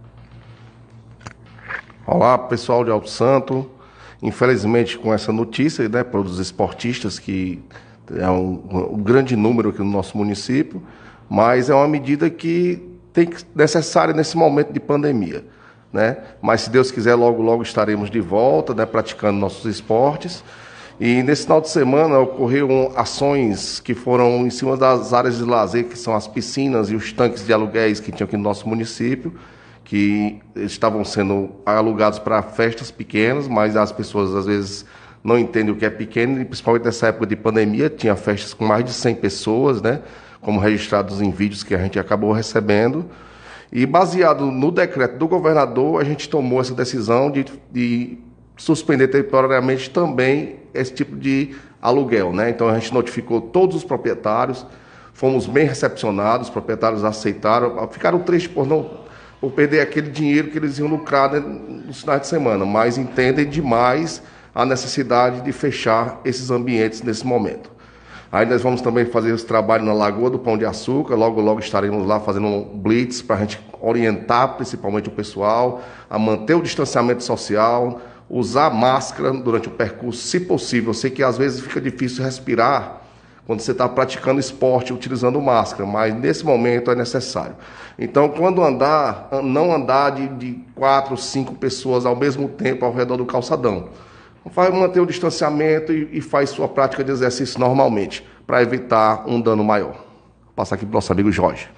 Speaker 16: Olá, pessoal de Alto Santo. Infelizmente, com essa notícia, né, para os esportistas, que é um grande número aqui no nosso município, mas é uma medida que tem que necessária nesse momento de pandemia, né? Mas se Deus quiser, logo logo estaremos de volta, né, praticando nossos esportes. E nesse final de semana ocorreram ações que foram em cima das áreas de lazer, que são as piscinas e os tanques de aluguéis que tinham aqui no nosso município, que estavam sendo alugados para festas pequenas, mas as pessoas às vezes não entendem o que é pequeno, e principalmente nessa época de pandemia, tinha festas com mais de 100 pessoas, né, como registrados em vídeos que a gente acabou recebendo. E baseado no decreto do governador, a gente tomou essa decisão de suspender temporariamente também esse tipo de aluguel, né? Então a gente notificou todos os proprietários, fomos bem recepcionados, os proprietários aceitaram, ficaram tristes por perder aquele dinheiro que eles iam lucrar, né, nos finais de semana, mas entendem demais a necessidade de fechar esses ambientes nesse momento. Aí nós vamos também fazer esse trabalho na Lagoa do Pão de Açúcar, logo logo estaremos lá fazendo um blitz para a gente orientar principalmente o pessoal a manter o distanciamento social, usar máscara durante o percurso, se possível. Eu sei que às vezes fica difícil respirar quando você está praticando esporte utilizando máscara, mas nesse momento é necessário. Então, quando andar, não andar de 4, 5 pessoas ao mesmo tempo ao redor do calçadão. Vai manter o distanciamento e faz sua prática de exercício normalmente, para evitar um dano maior. Vou passar aqui para o nosso amigo Jorge.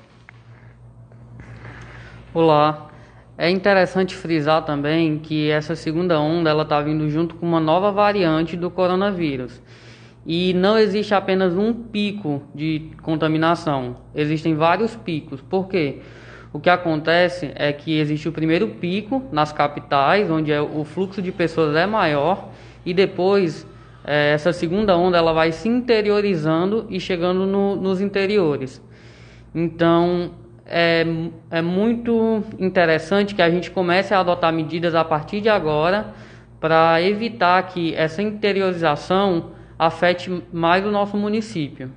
Speaker 17: Olá. É interessante frisar também que essa segunda onda ela está vindo junto com uma nova variante do coronavírus. E não existe apenas um pico de contaminação, existem vários picos. Por quê? O que acontece é que existe o primeiro pico nas capitais, onde o fluxo de pessoas é maior, e depois essa segunda onda ela vai se interiorizando e chegando nos interiores. Então é muito interessante que a gente comece a adotar medidas a partir de agora para evitar que essa interiorização afete mais o nosso município.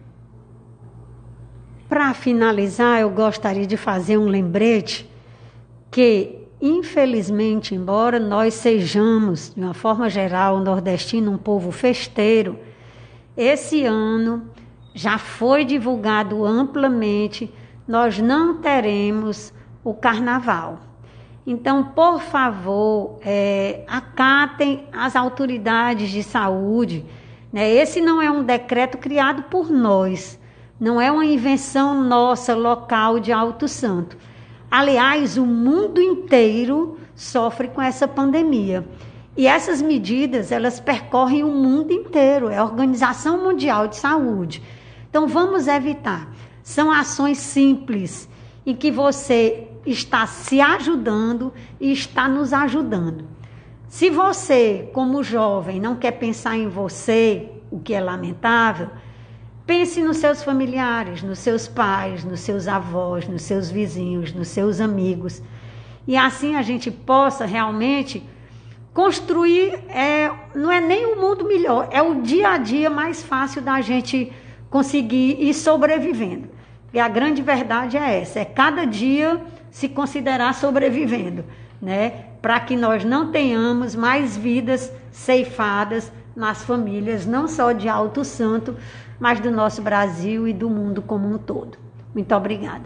Speaker 15: Para finalizar, eu gostaria de fazer um lembrete que, infelizmente, embora nós sejamos, de uma forma geral, nordestino, um povo festeiro, esse ano já foi divulgado amplamente, nós não teremos o carnaval. Então, por favor, acatem as autoridades de saúde, né? Esse não é um decreto criado por nós, não é uma invenção nossa, local de Alto Santo. Aliás, o mundo inteiro sofre com essa pandemia. E essas medidas, elas percorrem o mundo inteiro, é a Organização Mundial de Saúde. Então, vamos evitar. São ações simples, em que você está se ajudando e está nos ajudando. Se você, como jovem, não quer pensar em você, o que é lamentável, Pense nos seus familiares, nos seus pais, nos seus avós, nos seus vizinhos, nos seus amigos. E assim a gente possa realmente construir, não é nem o mundo melhor, é o dia a dia mais fácil da gente conseguir ir sobrevivendo. E a grande verdade é essa, é cada dia se considerar sobrevivendo, né? Para que nós não tenhamos mais vidas ceifadas nas famílias, não só de Alto Santo, mas do nosso Brasil e do mundo como um todo. Muito obrigada.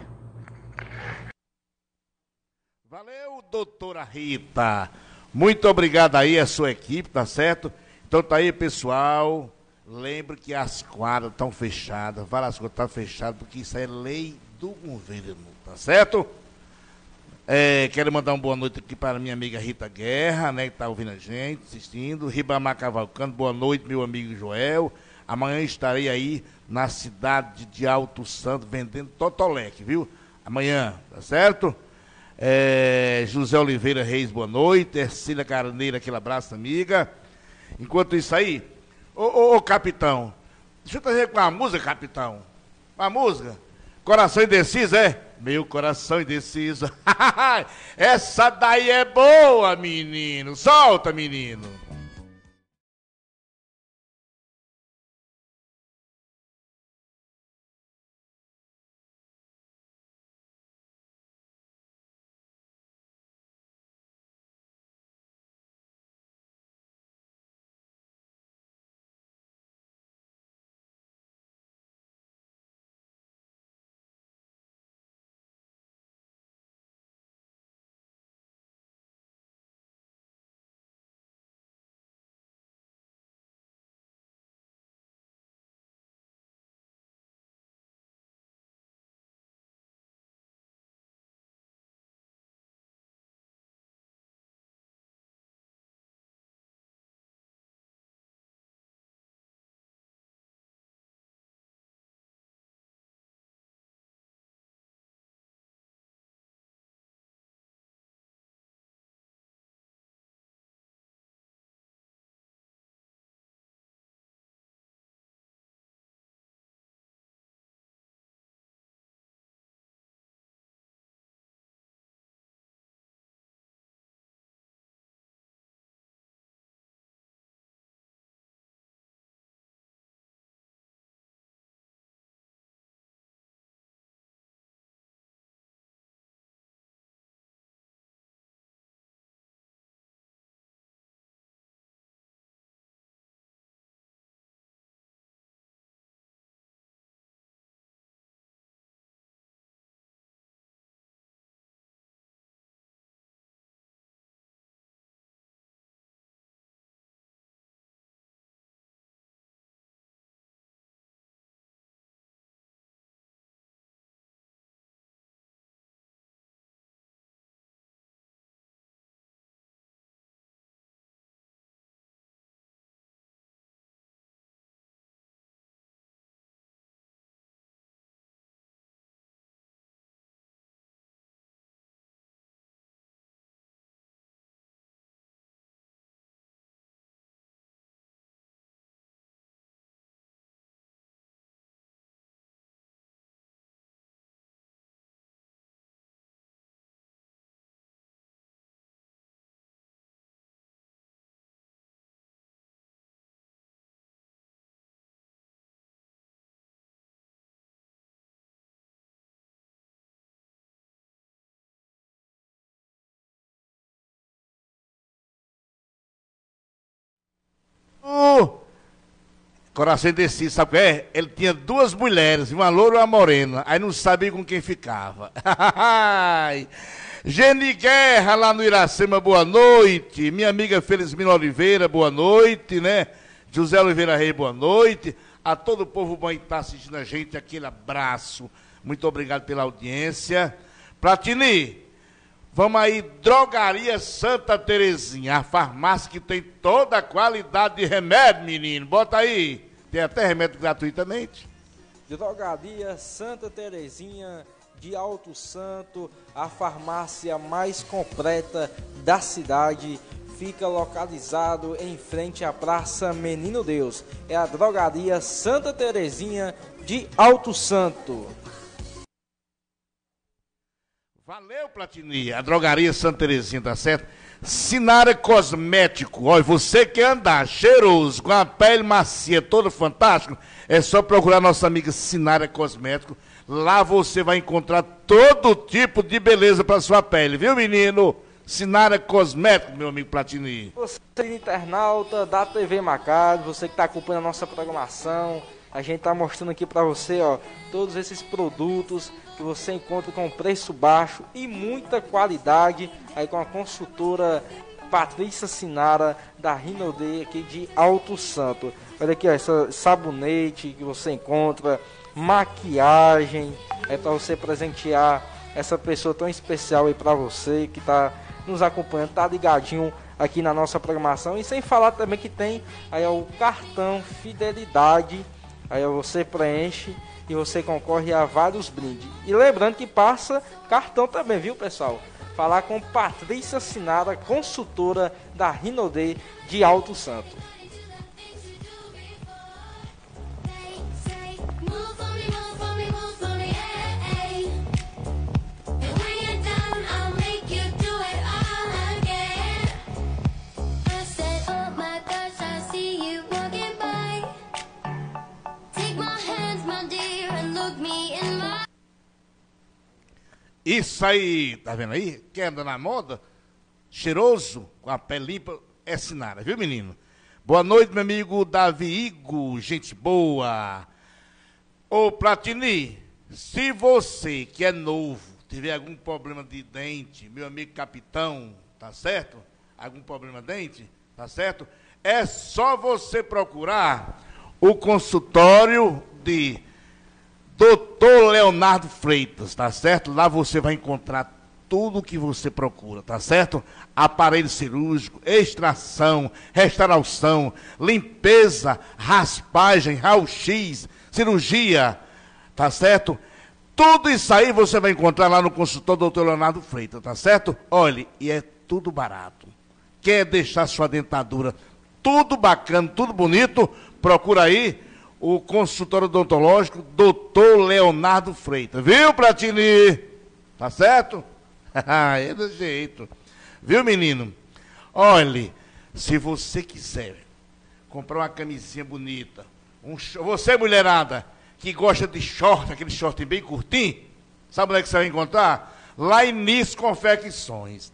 Speaker 2: Valeu, doutora Rita. Muito obrigado aí a sua equipe, tá certo? Então tá aí, pessoal. Lembre que as quadras estão fechadas, várias coisas estão fechadas, porque isso é lei do governo, tá certo? Quero mandar uma boa noite aqui para minha amiga Rita Guerra, né, que está ouvindo a gente, assistindo. Ribamar Cavalcante, boa noite, meu amigo Joel. Amanhã estarei aí na cidade de Alto Santo vendendo Totoleque, viu? Amanhã, tá certo? José Oliveira Reis, boa noite. Ercília Carneiro, aquele abraço, amiga. Enquanto isso aí, ô capitão, deixa eu trazer com a música, capitão. A música? Coração indeciso, é? Meu coração indeciso. Essa daí é boa, menino. Solta, menino. Coração indeciso, sabe o que é? Ele tinha duas mulheres, uma loura e uma morena. Aí não sabia com quem ficava. Geni Guerra, lá no Iracema, boa noite. Minha amiga Felizmina Oliveira, boa noite, né? José Oliveira Reis, boa noite. A todo o povo bom que está assistindo a gente, aquele abraço. Muito obrigado pela audiência. Platini, vamos aí, Drogaria Santa Terezinha, a farmácia que tem toda a qualidade de remédio, menino. Bota aí. Tem até remédio gratuitamente.
Speaker 14: Drogaria Santa Terezinha de Alto Santo, a farmácia mais completa da cidade. fica localizado em frente à Praça Menino Deus. É a Drogaria Santa Terezinha de Alto Santo.
Speaker 2: Valeu, Platini. A Drogaria Santa Terezinha, tá certo? Sinara Cosmético. Olha, você quer andar cheiroso, com a pele macia, todo fantástico, é só procurar nossa amiga Sinara Cosmético. Lá você vai encontrar todo tipo de beleza para sua pele, viu, menino? Sinara Cosmético, meu amigo Platini.
Speaker 14: Você, internauta da TV Macado, você que está acompanhando a nossa programação, a gente está mostrando aqui para você, ó, todos esses produtos que você encontra com preço baixo e muita qualidade, aí com a consultora Patrícia Sinara, da Rinode, aqui de Alto Santo. Olha aqui, ó, essa sabonete que você encontra, maquiagem, é para você presentear essa pessoa tão especial aí para você que está nos acompanhando, tá ligadinho aqui na nossa programação. E sem falar também que tem aí ó, o cartão Fidelidade, aí ó, você preenche e você concorre a vários brindes. E lembrando que passa cartão também, viu, pessoal? Falar com Patrícia Sinara, consultora da Rinode de Alto Santo.
Speaker 2: Isso aí, tá vendo aí? Quem anda na moda, cheiroso, com a pele limpa, é Sinara, viu, menino? Boa noite, meu amigo Davi Igo, gente boa. Ô, Platini, se você que é novo, tiver algum problema de dente, meu amigo capitão, tá certo? Algum problema de dente, tá certo? É só você procurar o consultório de Dr. Leonardo Freitas, tá certo? Lá você vai encontrar tudo o que você procura, tá certo? Aparelho cirúrgico, extração, restauração, limpeza, raspagem, raio-x, cirurgia, tá certo? Tudo isso aí você vai encontrar lá no consultório do Dr. Leonardo Freitas, tá certo? Olhe, e é tudo barato. Quer deixar sua dentadura tudo bacana, tudo bonito? Procura aí o consultório odontológico Dr. Leonardo Freitas. Viu, Platini? Tá certo? É do jeito. Viu, menino? Olhe, se você quiser comprar uma camisinha bonita, você, mulherada, que gosta de short, aquele short bem curtinho, sabe onde é que você vai encontrar? Lá em Nis Confecções.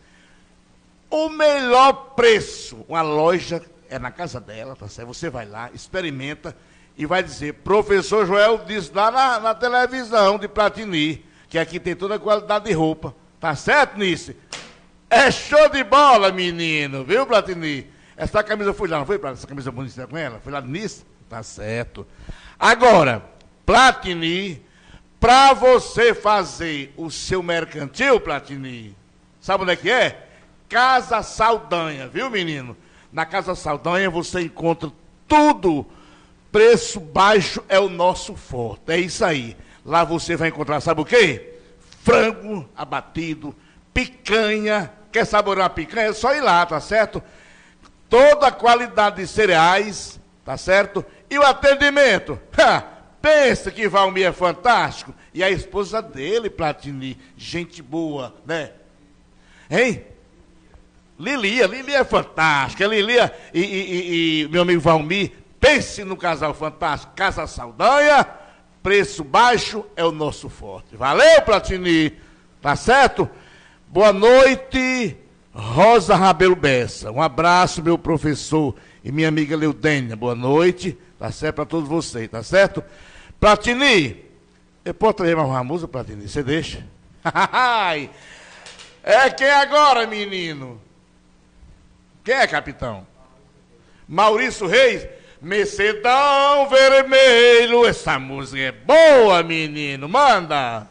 Speaker 2: O melhor preço, uma loja, é na casa dela, tá certo? Você vai lá, experimenta, e vai dizer, professor Joel disse lá na televisão de Platini, que aqui tem toda a qualidade de roupa. Tá certo, Nice? É show de bola, menino, viu, Platini? Essa camisa eu fui lá, não foi, essa camisa bonita com ela? Foi lá de Nice? Tá certo. Agora, Platini, para você fazer o seu mercantil, Platini, sabe onde é que é? Casa Saldanha, viu, menino? Na Casa Saldanha você encontra tudo. Preço baixo é o nosso forte, é isso aí. Lá você vai encontrar, sabe o quê? Frango abatido, picanha. Quer saborear uma picanha? É só ir lá, tá certo? Toda a qualidade de cereais, tá certo? E o atendimento? Pensa que Valmir é fantástico. E a esposa dele, Platini, gente boa, né? Hein? Lilia é fantástica. Lilia e meu amigo Valmir, pense no casal fantástico, Casa Saldanha, preço baixo é o nosso forte. Valeu, Platini, tá certo? Boa noite, Rosa Rabelo Bessa. Um abraço, meu professor e minha amiga Leudênia. Boa noite, tá certo para todos vocês, tá certo? Platini, eu posso trazer mais uma música, Platini? Você deixa? É quem agora, menino? Quem é, capitão? Maurício Reis? Mercedão Vermelho, essa música é boa, menino, manda!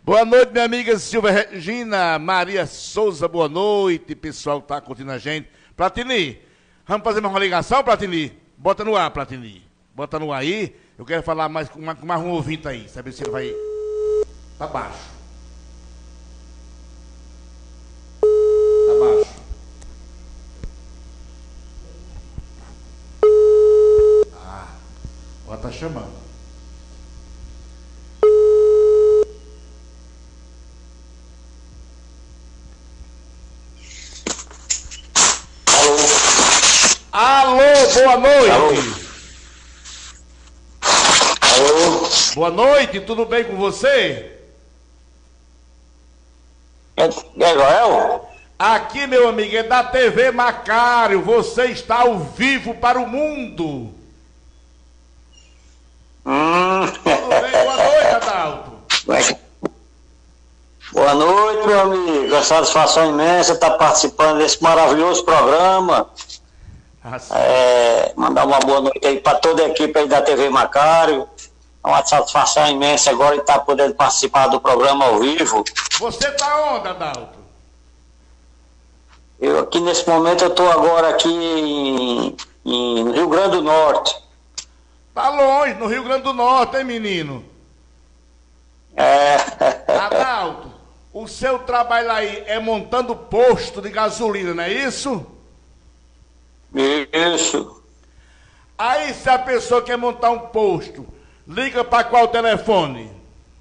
Speaker 2: Boa noite, minha amiga Silvia Regina, Maria Souza, boa noite, pessoal que tá curtindo a gente. Platini, vamos fazer mais uma ligação, Platini? Bota no ar, Platini. Bota no ar aí. Eu quero falar mais com mais um ouvinte aí, saber se ele vai... Tá baixo. Tá baixo. Agora tá chamando. Alô, boa noite.
Speaker 18: Alô.
Speaker 2: Boa noite, tudo bem com você?
Speaker 18: É Joel?
Speaker 2: Aqui, meu amigo, é da TV Macário. Você está ao vivo para o mundo. Tudo bem? Boa noite, Adalto.
Speaker 18: Boa noite, meu amigo. É satisfação imensa estar participando desse maravilhoso programa. Mandar uma boa noite aí para toda a equipe aí da TV Macário. É uma satisfação imensa agora estar podendo participar do programa ao vivo.
Speaker 2: Você está onde, Adalto?
Speaker 18: Eu aqui nesse momento eu estou agora aqui no Rio Grande do Norte.
Speaker 2: Tá longe, no Rio Grande do Norte, hein, menino? Adalto, o seu trabalho aí é montando posto de gasolina, não é isso?
Speaker 18: Isso.
Speaker 2: Aí, se a pessoa quer montar um posto, liga para qual telefone?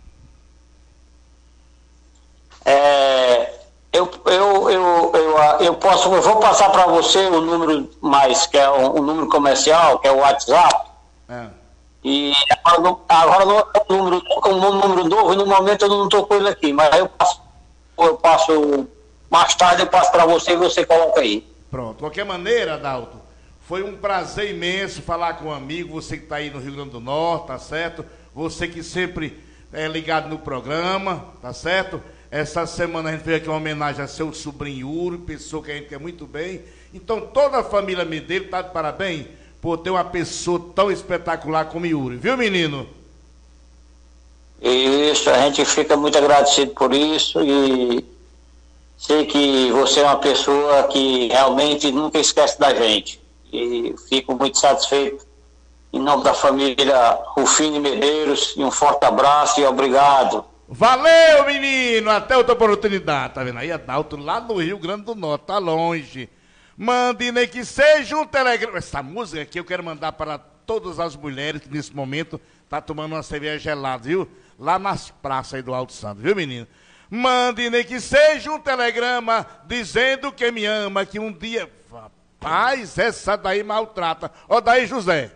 Speaker 18: Eu vou passar para você o número que é um número comercial, que é o WhatsApp. E agora não é um número novo, e no momento eu não estou com ele aqui, mas eu passo mais tarde, eu passo para você e você coloca aí.
Speaker 2: Pronto, de qualquer maneira, Adalto, foi um prazer imenso falar com um amigo, você que está aí no Rio Grande do Norte, tá certo? Você que sempre é ligado no programa, tá certo? Essa semana a gente fez aqui uma homenagem a seu sobrinho Yuri, pessoa que a gente quer muito bem. Então toda a família Medeiros está de parabéns por ter uma pessoa tão espetacular como Yuri, viu, menino?
Speaker 18: Isso, a gente fica muito agradecido por isso e sei que você é uma pessoa que realmente nunca esquece da gente. E fico muito satisfeito em nome da família Rufino Medeiros, e um forte abraço e obrigado.
Speaker 2: Valeu, menino! Até outra oportunidade, tá vendo? Aí Adalto lá no Rio Grande do Norte, tá longe. Mande nem que seja um telegrama. Essa música aqui eu quero mandar para todas as mulheres que nesse momento tá tomando uma cerveja gelada, viu? Lá nas praças aí do Alto Santo, viu, menino? Mande nem que seja um telegrama dizendo que me ama, que um dia... Rapaz, essa daí maltrata. Ó, daí, José.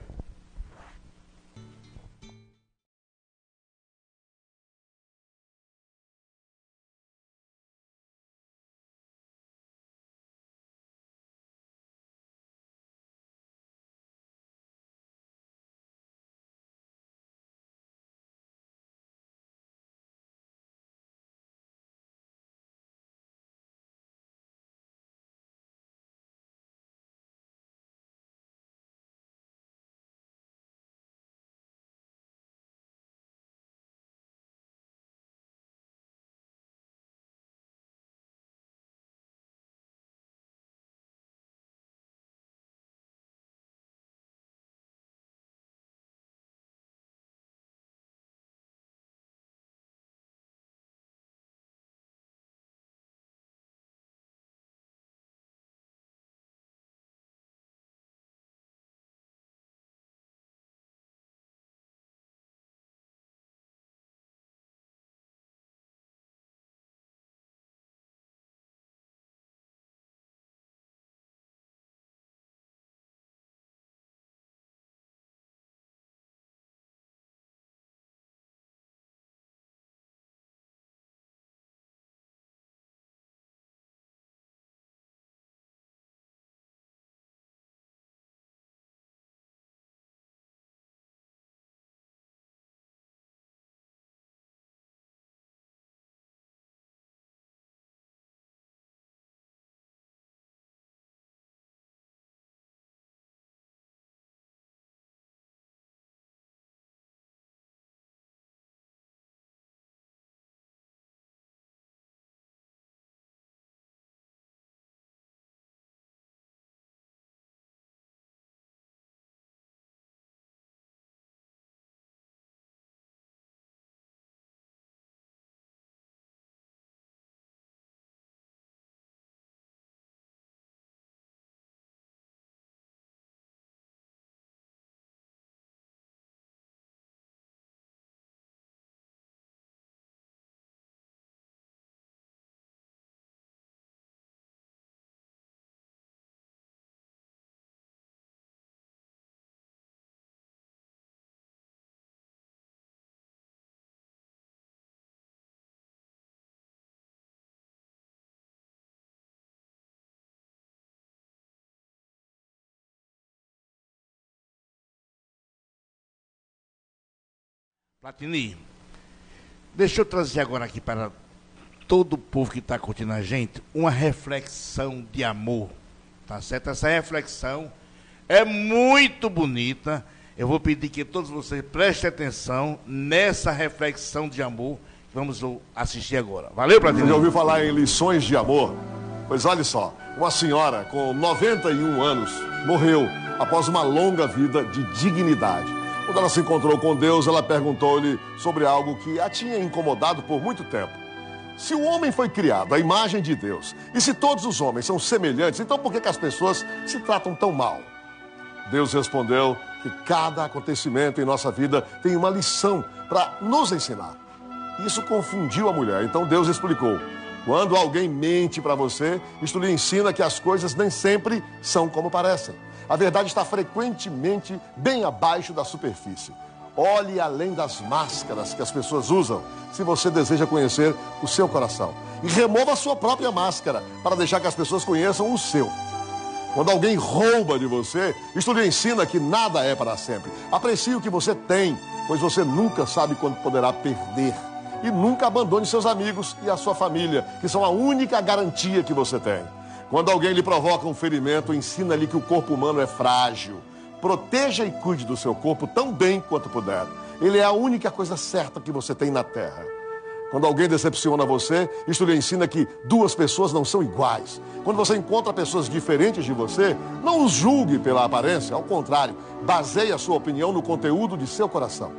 Speaker 2: Platini, deixa eu trazer agora aqui para todo o povo que está curtindo a gente uma reflexão de amor, tá certo? Essa reflexão é muito bonita. Eu vou pedir que todos vocês prestem atenção nessa reflexão de amor que vamos assistir agora. Valeu, Platini?
Speaker 7: Você já ouviu falar em lições de amor? Pois olha só, uma senhora com 91 anos morreu após uma longa vida de dignidade. Quando ela se encontrou com Deus, ela perguntou-lhe sobre algo que a tinha incomodado por muito tempo. Se o homem foi criado à imagem de Deus, e se todos os homens são semelhantes, então por que as pessoas se tratam tão mal? Deus respondeu que cada acontecimento em nossa vida tem uma lição para nos ensinar. Isso confundiu a mulher, então Deus explicou. Quando alguém mente para você, isto lhe ensina que as coisas nem sempre são como parecem. A verdade está frequentemente bem abaixo da superfície. Olhe além das máscaras que as pessoas usam, se você deseja conhecer o seu coração. E remova a sua própria máscara, para deixar que as pessoas conheçam o seu. Quando alguém rouba de você, isto lhe ensina que nada é para sempre. Aprecie o que você tem, pois você nunca sabe quando poderá perder. E nunca abandone seus amigos e a sua família, que são a única garantia que você tem. Quando alguém lhe provoca um ferimento, ensina-lhe que o corpo humano é frágil. Proteja e cuide do seu corpo tão bem quanto puder. Ele é a única coisa certa que você tem na terra. Quando alguém decepciona você, isto lhe ensina que duas pessoas não são iguais. Quando você encontra pessoas diferentes de você, não os julgue pela aparência. Ao contrário, baseie a sua opinião no conteúdo de seu coração.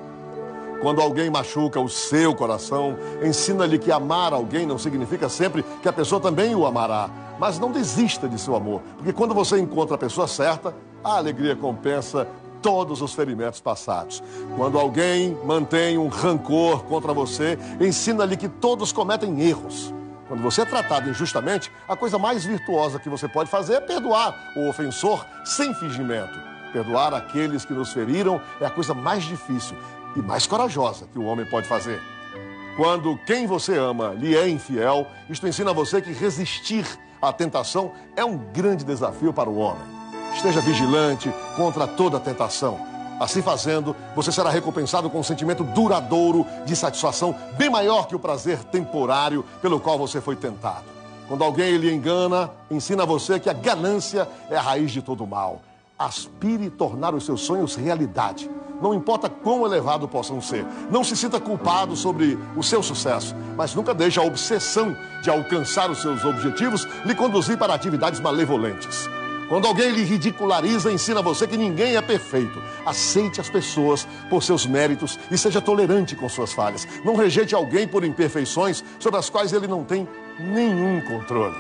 Speaker 7: Quando alguém machuca o seu coração, ensina-lhe que amar alguém não significa sempre que a pessoa também o amará. Mas não desista de seu amor, porque quando você encontra a pessoa certa, a alegria compensa todos os ferimentos passados. Quando alguém mantém um rancor contra você, ensina-lhe que todos cometem erros. Quando você é tratado injustamente, a coisa mais virtuosa que você pode fazer é perdoar o ofensor sem fingimento. Perdoar aqueles que nos feriram é a coisa mais difícil e mais corajosa que o homem pode fazer. Quando quem você ama lhe é infiel, isto ensina a você que resistir à tentação é um grande desafio para o homem. Esteja vigilante contra toda tentação. Assim fazendo, você será recompensado com um sentimento duradouro de satisfação bem maior que o prazer temporário pelo qual você foi tentado. Quando alguém lhe engana, ensina a você que a ganância é a raiz de todo o mal. Aspire tornar os seus sonhos realidade. Não importa quão elevado possam ser. Não se sinta culpado sobre o seu sucesso, mas nunca deixe a obsessão de alcançar os seus objetivos lhe conduzir para atividades malevolentes. Quando alguém lhe ridiculariza, ensina a você que ninguém é perfeito. Aceite as pessoas por seus méritos e seja tolerante com suas falhas. Não rejeite alguém por imperfeições sobre as quais ele não tem nenhum controle.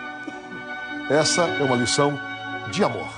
Speaker 7: Essa é uma lição de amor.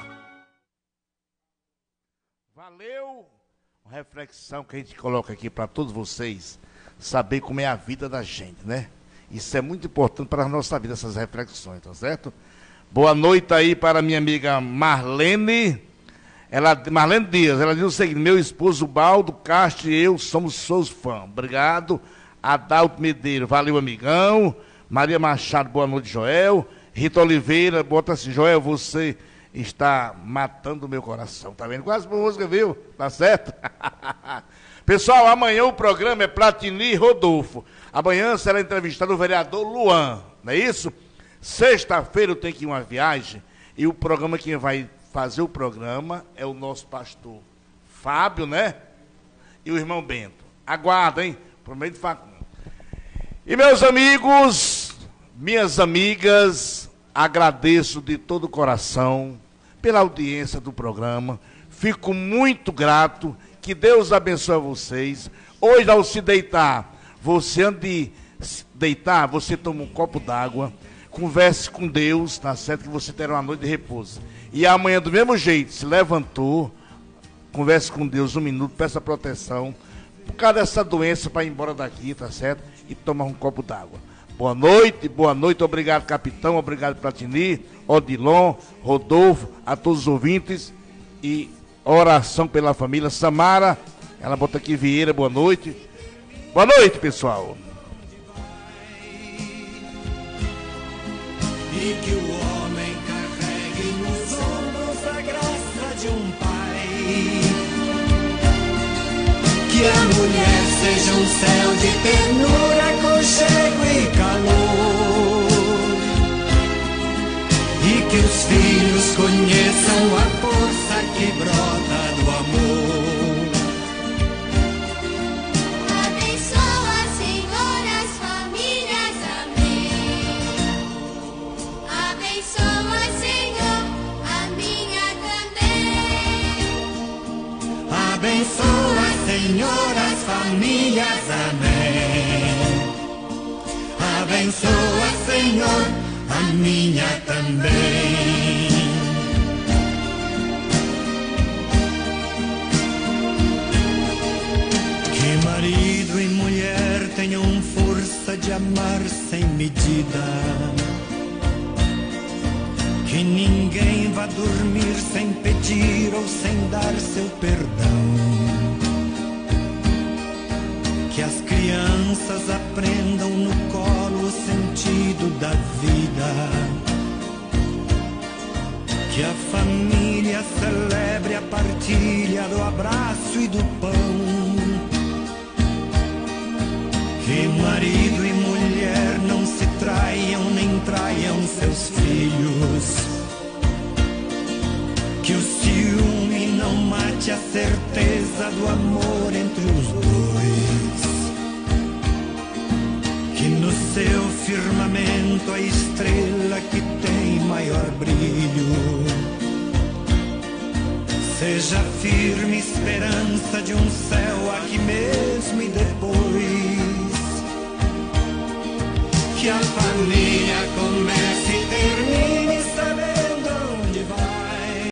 Speaker 2: Valeu! Uma reflexão que a gente coloca aqui para todos vocês, saber como é a vida da gente, né? Isso é muito importante para a nossa vida, essas reflexões, tá certo? Boa noite aí para minha amiga Marlene. Marlene Dias, ela diz o seguinte: meu esposo Baldo Castro e eu somos seus fãs. Obrigado. Adalto Medeiros, valeu, amigão. Maria Machado, boa noite, Joel. Rita Oliveira, bota assim: Joel, você está matando o meu coração. Tá vendo? Quase por música, viu? Tá certo? Pessoal, amanhã o programa é Platini Rodolfo. Amanhã será entrevistado o vereador Luan, não é isso? Sexta-feira eu tenho que ir uma viagem e o programa, quem vai fazer o programa é o nosso pastor Fábio, né? E o irmão Bento. Aguarda, hein? Por meio de Facundo. E meus amigos, minhas amigas, agradeço de todo o coração pela audiência do programa. Fico muito grato. Que Deus abençoe vocês. Hoje, ao se deitar, você antes de se deitar, você toma um copo d'água. Converse com Deus, tá certo? Que você terá uma noite de repouso. E amanhã, do mesmo jeito, se levantou, converse com Deus um minuto, peça proteção por causa dessa doença para ir embora daqui, tá certo? E tomar um copo d'água. Boa noite, obrigado, capitão, obrigado, Platini, Odilon, Rodolfo, a todos os ouvintes e oração pela família. Samara, ela bota aqui Vieira, boa noite. Boa noite, pessoal.
Speaker 1: E que o homem carregue nos ombros a graça de um pai. Que e a mulher seja um céu de ternura, aconchego e calor. E que os filhos conheçam a força que brota do amor.
Speaker 19: Abençoa, Senhor, as famílias, amém. Abençoa, Senhor, a minha também.
Speaker 1: Abençoa, Senhor, as famílias, amém. Abençoa, Senhor, a minha também. Que marido e mulher tenham força de amar sem medida. Que ninguém vá dormir sem pedir ou sem dar seu perdão. Que as crianças aprendam no colo o sentido da vida. Que a família celebre a partilha do abraço e do pão. Que marido e mulher não se traiam nem traiam seus filhos. Que o ciúme não mate a certeza do amor entre os dois. Que no seu firmamento a estrela que tem maior brilho seja firme esperança de um